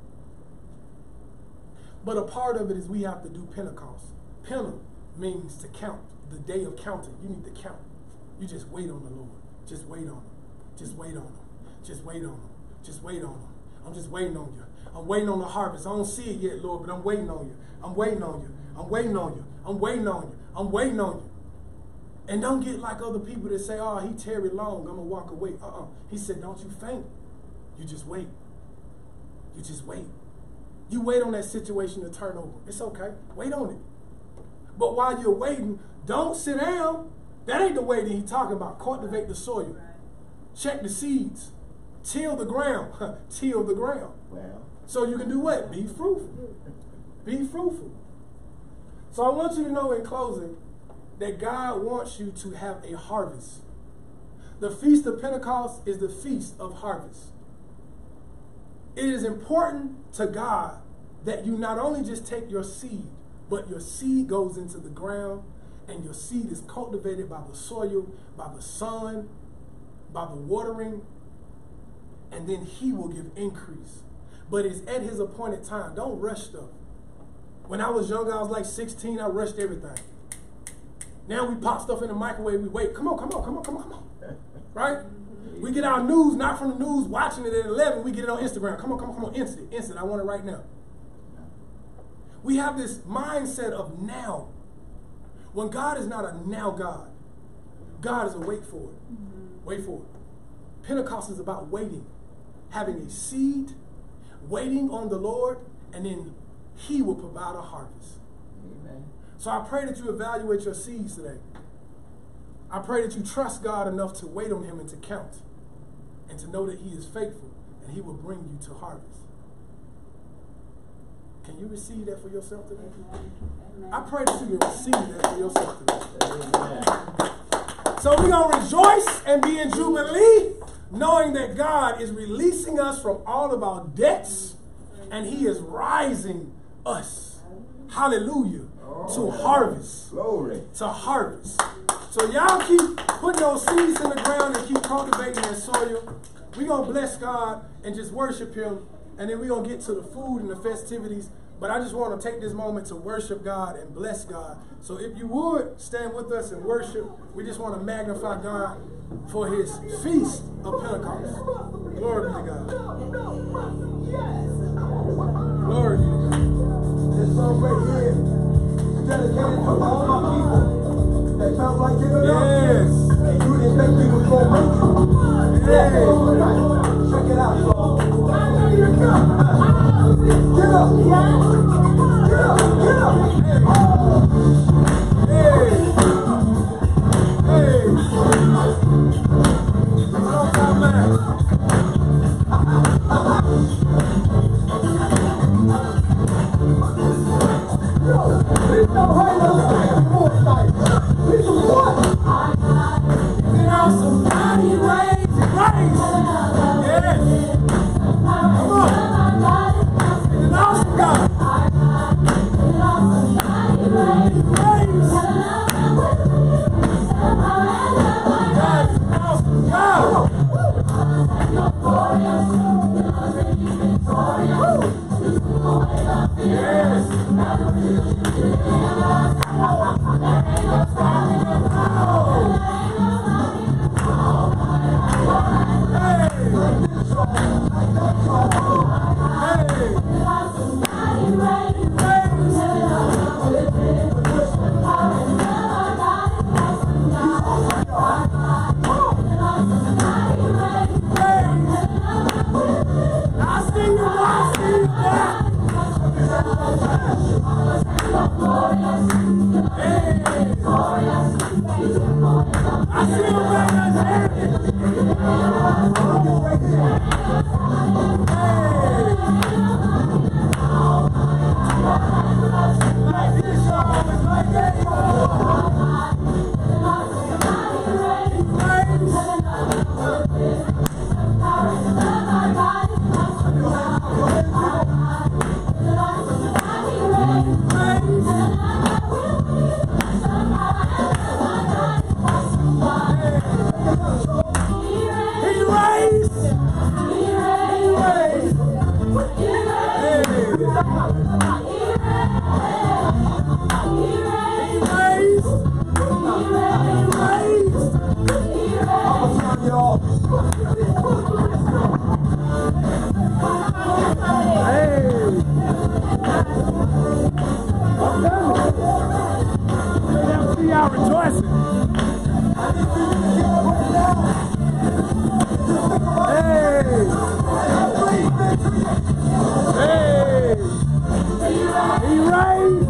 But a part of it is we have to do Pentecost. Penta means to count, the day of counting. You need to count. You just wait on the Lord. Just wait on him. Just wait on him. Just wait on him. Just wait on him. I'm just waiting on you. I'm waiting on the harvest. I don't see it yet, Lord, but I'm waiting on you. I'm waiting on you. I'm waiting on you. I'm waiting on you. I'm waiting on you. And don't get like other people that say, oh, he tarried long, I'm going to walk away. Uh-uh. He said, don't you faint. You just wait. You just wait. You wait on that situation to turn over. It's okay. Wait on it. But while you're waiting, don't sit down. That ain't the way that he's talking about. Cultivate the soil. Check the seeds. Till the ground. Till the ground. Well. So you can do what? Be fruitful. Be fruitful. So I want you to know in closing that God wants you to have a harvest. The Feast of Pentecost is the Feast of Harvest. It is important to God that you not only just take your seed, but your seed goes into the ground and your seed is cultivated by the soil, by the sun, by the watering, and then he will give increase. But it's at his appointed time. Don't rush stuff. When I was younger, I was like sixteen, I rushed everything. Now we pop stuff in the microwave, we wait. Come on, come on, come on, come on, come on. Right? We get our news, not from the news, watching it at eleven, we get it on Instagram. Come on, come on, come on, instant, instant, I want it right now. We have this mindset of now. When God is not a now God, God is a wait for it. Mm-hmm. Wait for it. Pentecost is about waiting, having a seed, waiting on the Lord, and then he will provide a harvest. Amen. So I pray that you evaluate your seeds today. I pray that you trust God enough to wait on him and to count and to know that he is faithful and he will bring you to harvest. Can you receive that for yourself today? Amen. I pray that you can receive that for yourself today. Amen. So we're going to rejoice and be in Jubilee, knowing that God is releasing us from all of our debts and he is rising us. Hallelujah. Oh, to harvest. Glory. To harvest. So y'all keep putting those seeds in the ground and keep cultivating that soil. We're going to bless God and just worship him. And then we're going to get to the food and the festivities. But I just want to take this moment to worship God and bless God. So if you would, stand with us and worship. We just want to magnify God for his feast of Pentecost. Glory be to God. Glory be to God. This song right here is dedicated to all my people that felt like giving up. Yes. And you didn't think we was going to make it. Yes. Check it out, y'all. Get up. Get up. Get up. Hey. Hey. Long time man. Please don't hurt us. Please support. Get out somebody raise it. Raise. Yes. Come on. Get out some God. Raise. I see you, I see you, raised.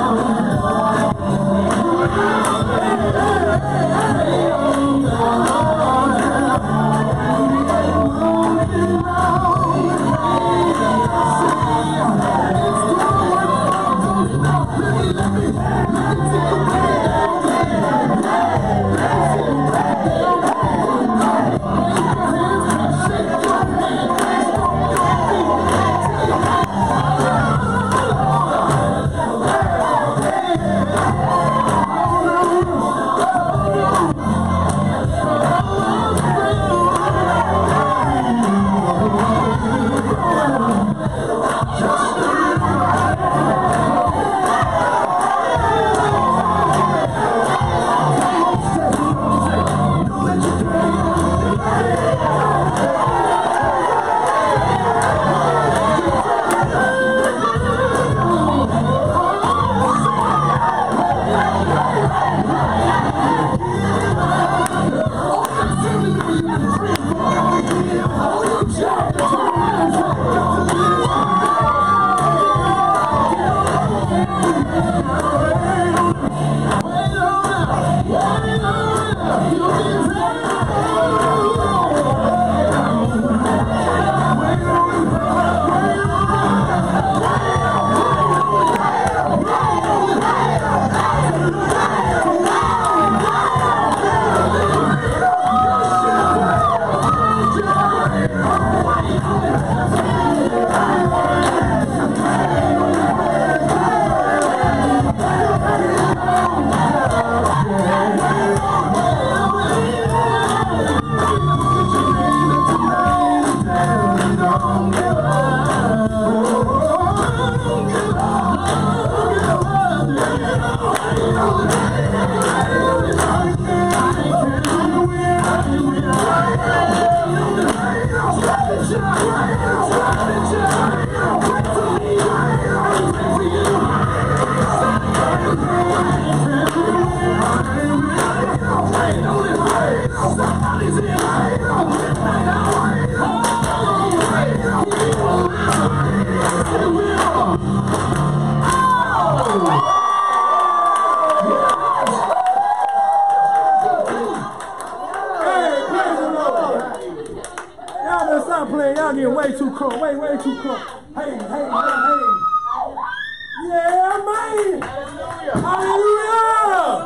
Oh, Y'all getting way too crunk, way, way too crunk. Hey, hey, hey, hey. Yeah, man. Hallelujah.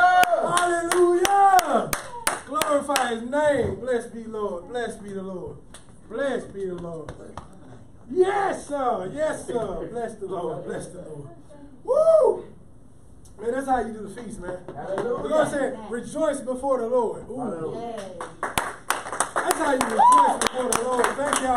Hallelujah. Glorify his name. Blessed be Lord. Blessed be the Lord. Blessed be the Lord. Yes, sir. Yes, sir. Bless the Lord. Bless the Lord. Woo! Man, that's how you do the feast, man. Hallelujah. The Lord said, rejoice before the Lord. Ooh. That's how you rejoice before the Lord. Thank y'all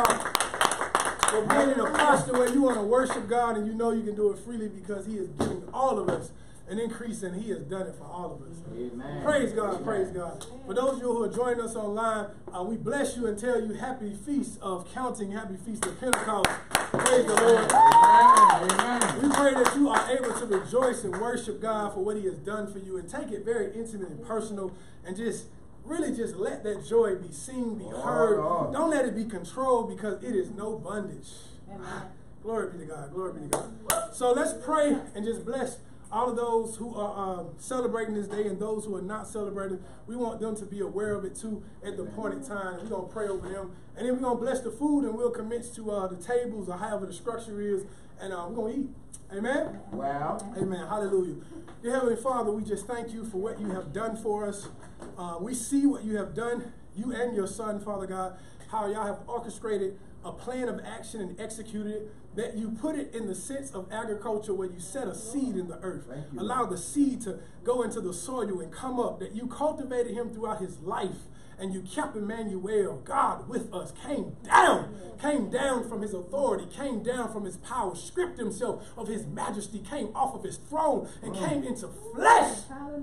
for being in a posture where you want to worship God and you know you can do it freely because he is giving all of us an increase and he has done it for all of us. Amen. Praise God, Amen. Praise God. For those of you who are joining us online, uh, we bless you and tell you happy feast of counting, happy feast of Pentecost. Praise the Lord. Amen. Amen. We pray that you are able to rejoice and worship God for what he has done for you and take it very intimate and personal and just really just let that joy be seen, be heard. Oh, oh. Don't let it be controlled because it is no bondage. Amen. Glory be to God. Glory be to God. So let's pray and just bless all of those who are um, celebrating this day and those who are not celebrating. We want them to be aware of it too at the appointed time. We're going to pray over them. And then we're going to bless the food and we'll commence to uh, the tables or however the structure is. And uh, we're going to eat. Amen? Wow. Amen. Hallelujah. Dear Heavenly Father, we just thank you for what you have done for us. Uh, we see what you have done, you and your son, Father God, how y'all have orchestrated a plan of action and executed it, that you put it in the sense of agriculture where you set a seed in the earth. Allow the seed to go into the soil and come up, that you cultivated him throughout his life. And you kept Emmanuel, God with us, came down, came down from his authority, came down from his power, stripped himself of his majesty, came off of his throne, and oh. came into flesh.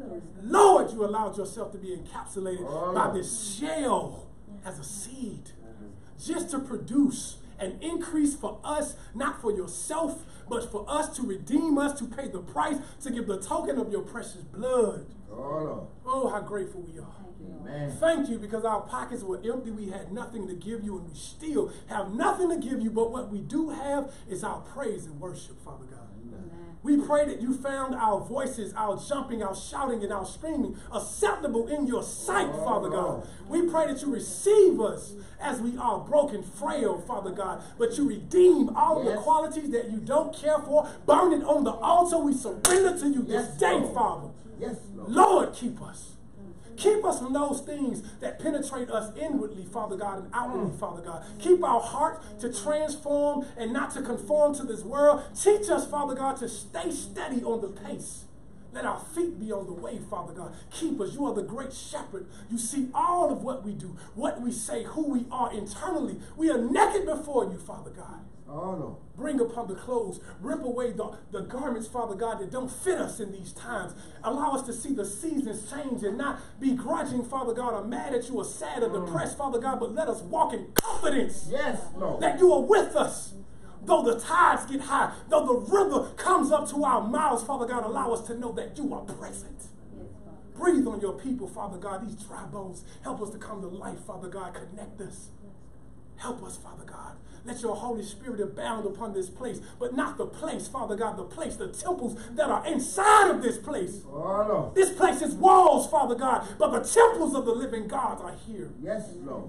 Lord, you allowed yourself to be encapsulated oh. by this shell as a seed, just to produce an increase for us, not for yourself, but for us to redeem us, to pay the price, to give the token of your precious blood. Oh, oh how grateful we are. Amen. Thank you, because our pockets were empty. We had nothing to give you, and we still have nothing to give you, but what we do have is our praise and worship, Father God. Amen. We pray that you found our voices, our jumping, our shouting, and our screaming acceptable in your sight, oh, Father God. We pray that you receive us as we are broken, frail, Father God, but you redeem all yes. the qualities that you don't care for. Burn it on the altar. We surrender to you yes, this day, Lord. Father. Yes, Lord. Lord, keep us. Keep us from those things that penetrate us inwardly, Father God, and outwardly, Father God. Keep our hearts to transform and not to conform to this world. Teach us, Father God, to stay steady on the pace. Let our feet be on the way, Father God. Keep us. You are the great shepherd. You see all of what we do, what we say, who we are internally. We are naked before you, Father God. Oh, no. Bring upon the clothes, rip away the, the garments, Father God, that don't fit us in these times. Allow us to see the seasons change and not be grudging, Father God, or mad at you or sad or depressed, Father God, but let us walk in confidence yes, Lord. That you are with us. Though the tides get high, though the river comes up to our mouths, Father God, allow us to know that you are present. Breathe on your people, Father God, these dry bones. Help us to come to life, Father God. Connect us. Help us, Father God. Let your Holy Spirit abound upon this place, but not the place, Father God, the place, the temples that are inside of this place. Oh, no. This place is walls, Father God, but the temples of the living God are here. Yes, Lord.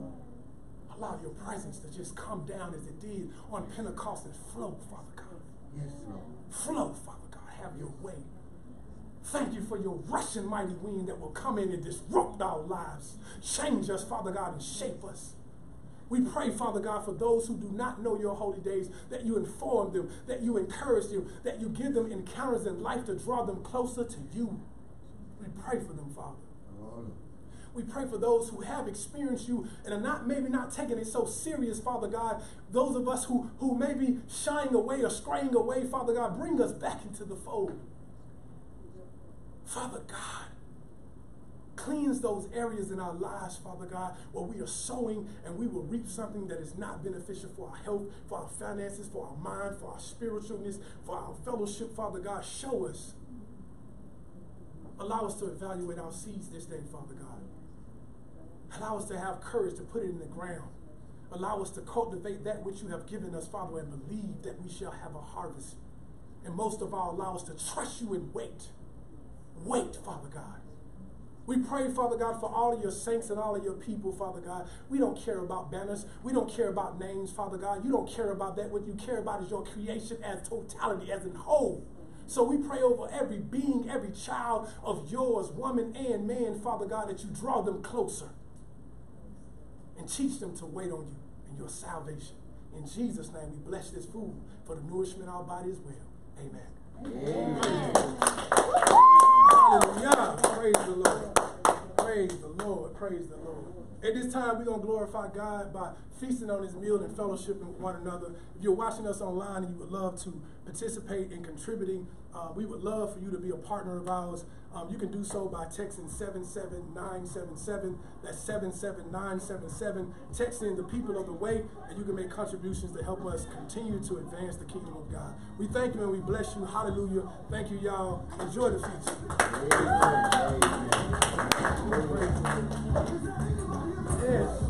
Allow your presence to just come down as it did on Pentecost and flow, Father God. Yes, Lord. Flow, Father God. Have your way. Thank you for your rushing mighty wind that will come in and disrupt our lives. Change us, Father God, and shape us. We pray, Father God, for those who do not know your holy days, that you inform them, that you encourage them, that you give them encounters in life to draw them closer to you. We pray for them, Father. We pray for those who have experienced you and are not maybe not taking it so serious, Father God. Those of us who, who may be shying away or straying away, Father God, bring us back into the fold. Father God, Cleanse those areas in our lives, Father God, where we are sowing and we will reap something that is not beneficial for our health, for our finances, for our mind, for our spiritualness, for our fellowship, Father God. Show us. Allow us to evaluate our seeds this day, Father God. Allow us to have courage to put it in the ground. Allow us to cultivate that which you have given us, Father, and believe that we shall have a harvest. And most of all, allow us to trust you and wait. Wait, Father God. We pray, Father God, for all of your saints and all of your people, Father God. We don't care about banners. We don't care about names, Father God. You don't care about that. What you care about is your creation as totality, as in whole. So we pray over every being, every child of yours, woman and man, Father God, that you draw them closer and teach them to wait on you and your salvation. In Jesus' name, we bless this food for the nourishment of our body as well. Amen. Amen. Hallelujah. Praise the Lord. Praise the Lord. Praise the Lord. At this time, we're going to glorify God by feasting on his meal and fellowshipping with one another. If you're watching us online and you would love to participate in contributing, uh, we would love for you to be a partner of ours. Um, you can do so by texting seven seven nine seven seven. That's seven seven nine seven seven. Text in the people of the way, and you can make contributions to help us continue to advance the kingdom of God. We thank you and we bless you. Hallelujah. Thank you, y'all. Enjoy the feast. Amen. Amen. Yes.